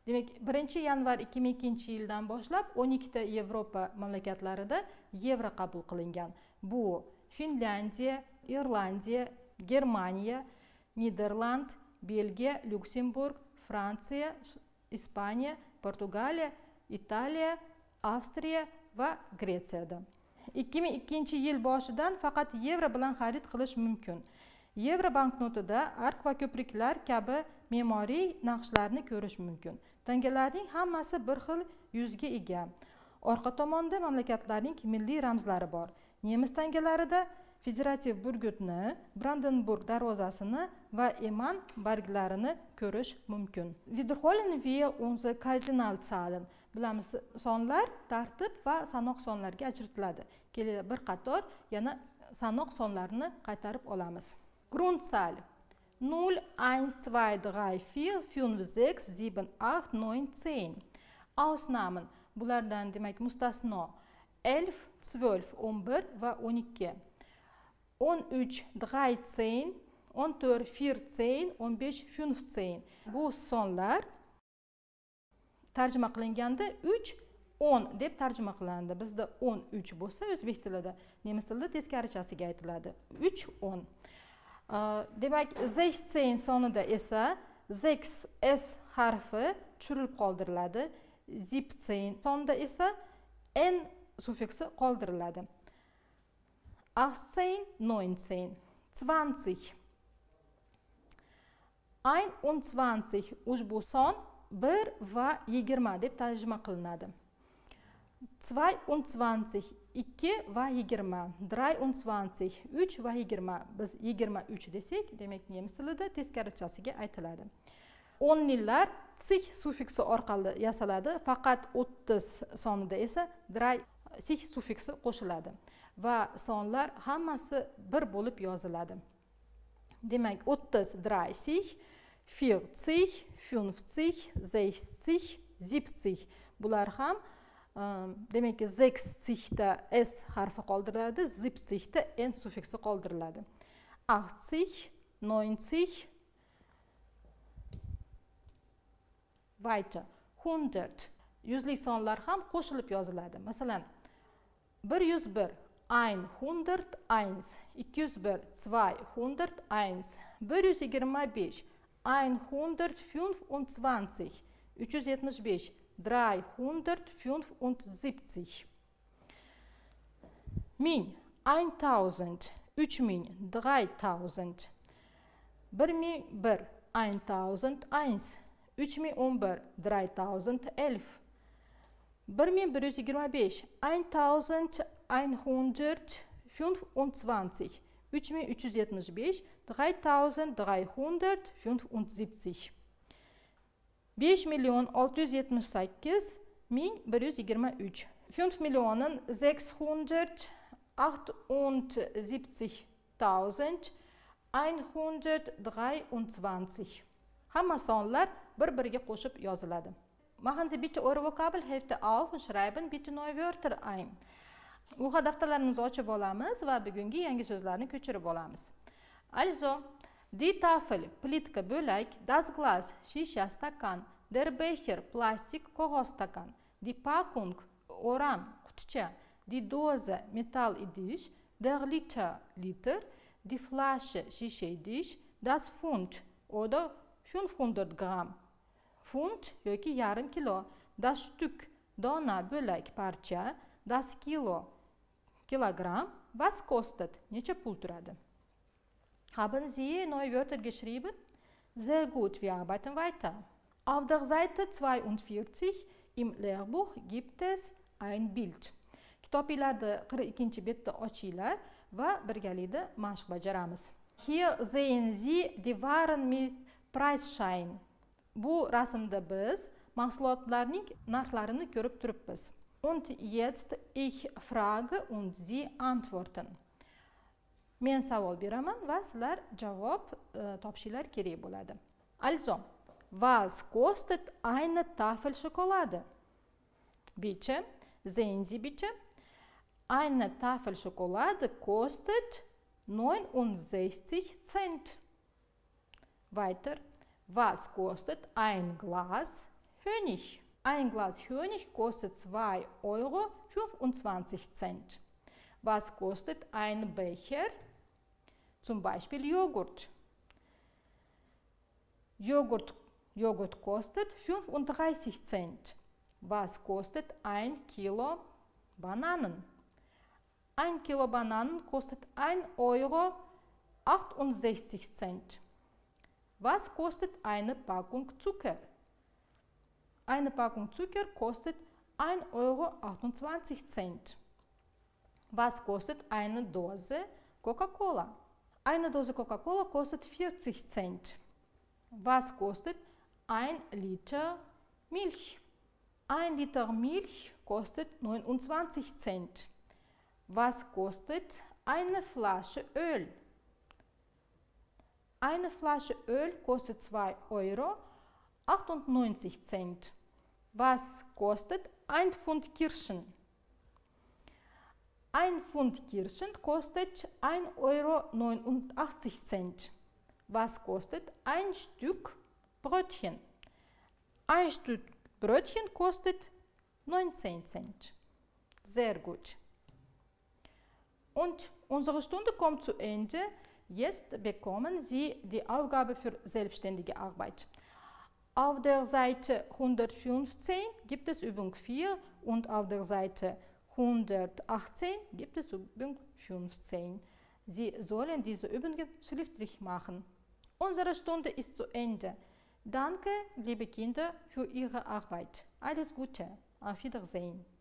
Demak, 1-yanvar 2002-yildan boshlab 12 ta Yevropa mamlakatlarida yevro qabul qilingan. Bu Finlandiya, Irlandiya, Germaniya, Niderland, Belgiya, Lyuksemburg, Fransiya, Ispaniya, Portugaliya, Italiya, Avstriya va Gretsiyada. 2002-yil boshidan faqat yevro bilan xarid qilish mumkin. Yevro banknotida ark va ko'priklar kabi me'moriy naqshlarni ko'rish mumkin. Tangalarning hammasi bir xil yuzga ega. Orqa tomonda mamlakatlarning milliy ramzlari bor. Nemis tangalarida federativ burgutni, Brandenburg darvozasini va eman barglarini ko'rish mumkin. Wiederholen wir unsere Kardinalzahlen. Bilamiz, sonlar tartib va sanoq sonlarga ajratiladi. Kelada bir qator yana sanoq sonlarini qaytarib olamiz. Grundzahl 0, 1, 2, 3, 4, 5, 6, 7, 8, 9, 10. Ausnahmen, bulardan demak mustasno 11, 12, 11 va 12. 13, 13, 14, 14, 15, 15. Bu sonlar tarjima qilinganda 3, 10 deb tarjima qilindi. Bizda 13 bo'lsa, o'zbek tilida, nemis tilida teskarichasiga aytiladi. 3, 10. Demak, 16 sonida esa 6 s harfi tushirilib qoldiriladi. 17 sonida esa n suffiksi qoldiriladi. 18, 19, 20. 21 ushbu son 1 va 20 deb tarjima qilinadi. 22, 2 va 20, 23, 3 va 20. Biz 23 desak, demak nemis tilida teskarichasiga aytiladi. 10'lilar sich suffiksi orqali yasaladi, faqat 30 sonida esa sich suffiksi qo'shiladi va sonlar hammasi bir bo'lib yoziladi. Demak, 30, 30, 40, 50, 60, 70. Bular ham demak 60 da s harfi qoldiriladi, 70 da n suffiksi qoldiriladi. 80, 90, weiter, 100. Yuzlik sonlar ham qo'shilib yoziladi. Masalan, 101, 101, 201, 201, 125, 125, 375, 375. 1000, 1000, 3000, 3000. 1001, 1001, 3011, 3011. 1125, 1125, 3375, 3375. 5.678.123. 5.678.123. Hamma sonlar bir-biriga qo'shib yoziladi. Machen Sie bitte eure Vokabelhefte auf und schreiben bitte neue Wörter ein. Lugha daftarlarimizni ochib olamiz va bugungi yangi so'zlarni ko'chirib olamiz. Also, die Tafel, plitka, bo'lak, das Glas, shisha, stakan, der Becher, plastik, qog'oz stakan, die Packung, oram, quticha, die Dose, metall idish, der Liter, liter, die Flasche, shisha idish, das Pfund oder 500 Gramm. Pfund yoki yarim kilo, das Stück, dona, bo'lak, parcha, das Kilo, kilogramm, was kostet, necha pul turadi. Haben Sie neue Wörter geschrieben? Sehr gut, wir arbeiten weiter. Auf der Seite 42 im Lehrbuch gibt es ein Bild. Kitoblarda 42 betda ochinglar va birgalikda mashq bajaramiz. Hier sehen Sie die Waren mit Preisschein. Bu rasmda biz mahsulotlarning narxlarini ko'rib turibmiz. Und jetzt ich frage und Sie antworten. Men savol beraman va sizlar javob topishinglar kerak bo'ladi. Also, was kostet eine Tafel Schokolade? Bitte, sehen Sie bitte. Eine Tafel Schokolade kostet 69 Cent. Weiter, was kostet ein Glas Honig. Ein Glas Honig kostet 2,25 €. Was kostet ein Becher? Zum Beispiel Joghurt. Joghurt kostet 35 Cent. Was kostet 1 Kilo Bananen? 1 Kilo Bananen kostet 1,68 €. Was kostet eine Packung Zucker? Eine Packung Zucker kostet 1,28 €. Was kostet eine Dose Coca-Cola? Eine Dose Coca-Cola kostet 40 Cent. Was kostet 1 Liter Milch? 1 Liter Milch kostet 29 Cent. Was kostet eine Flasche Öl? Eine Flasche Öl kostet 2,98 €. Was kostet ein Pfund Kirschen? Ein Pfund Kirschen kostet 1,89 €. Was kostet ein Stück Brötchen? Ein Stück Brötchen kostet 19 Cent. Sehr gut. Und unsere Stunde kommt zu Ende. Jetzt bekommen Sie die Aufgabe für selbstständige Arbeit. Auf der Seite 115 gibt es Übung 4 und auf der Seite 118 gibt es Übung 15. Sie sollen diese Übungen schriftlich machen. Unsere Stunde ist zu Ende. Danke, liebe Kinder, für Ihre Arbeit. Alles Gute. Auf Wiedersehen.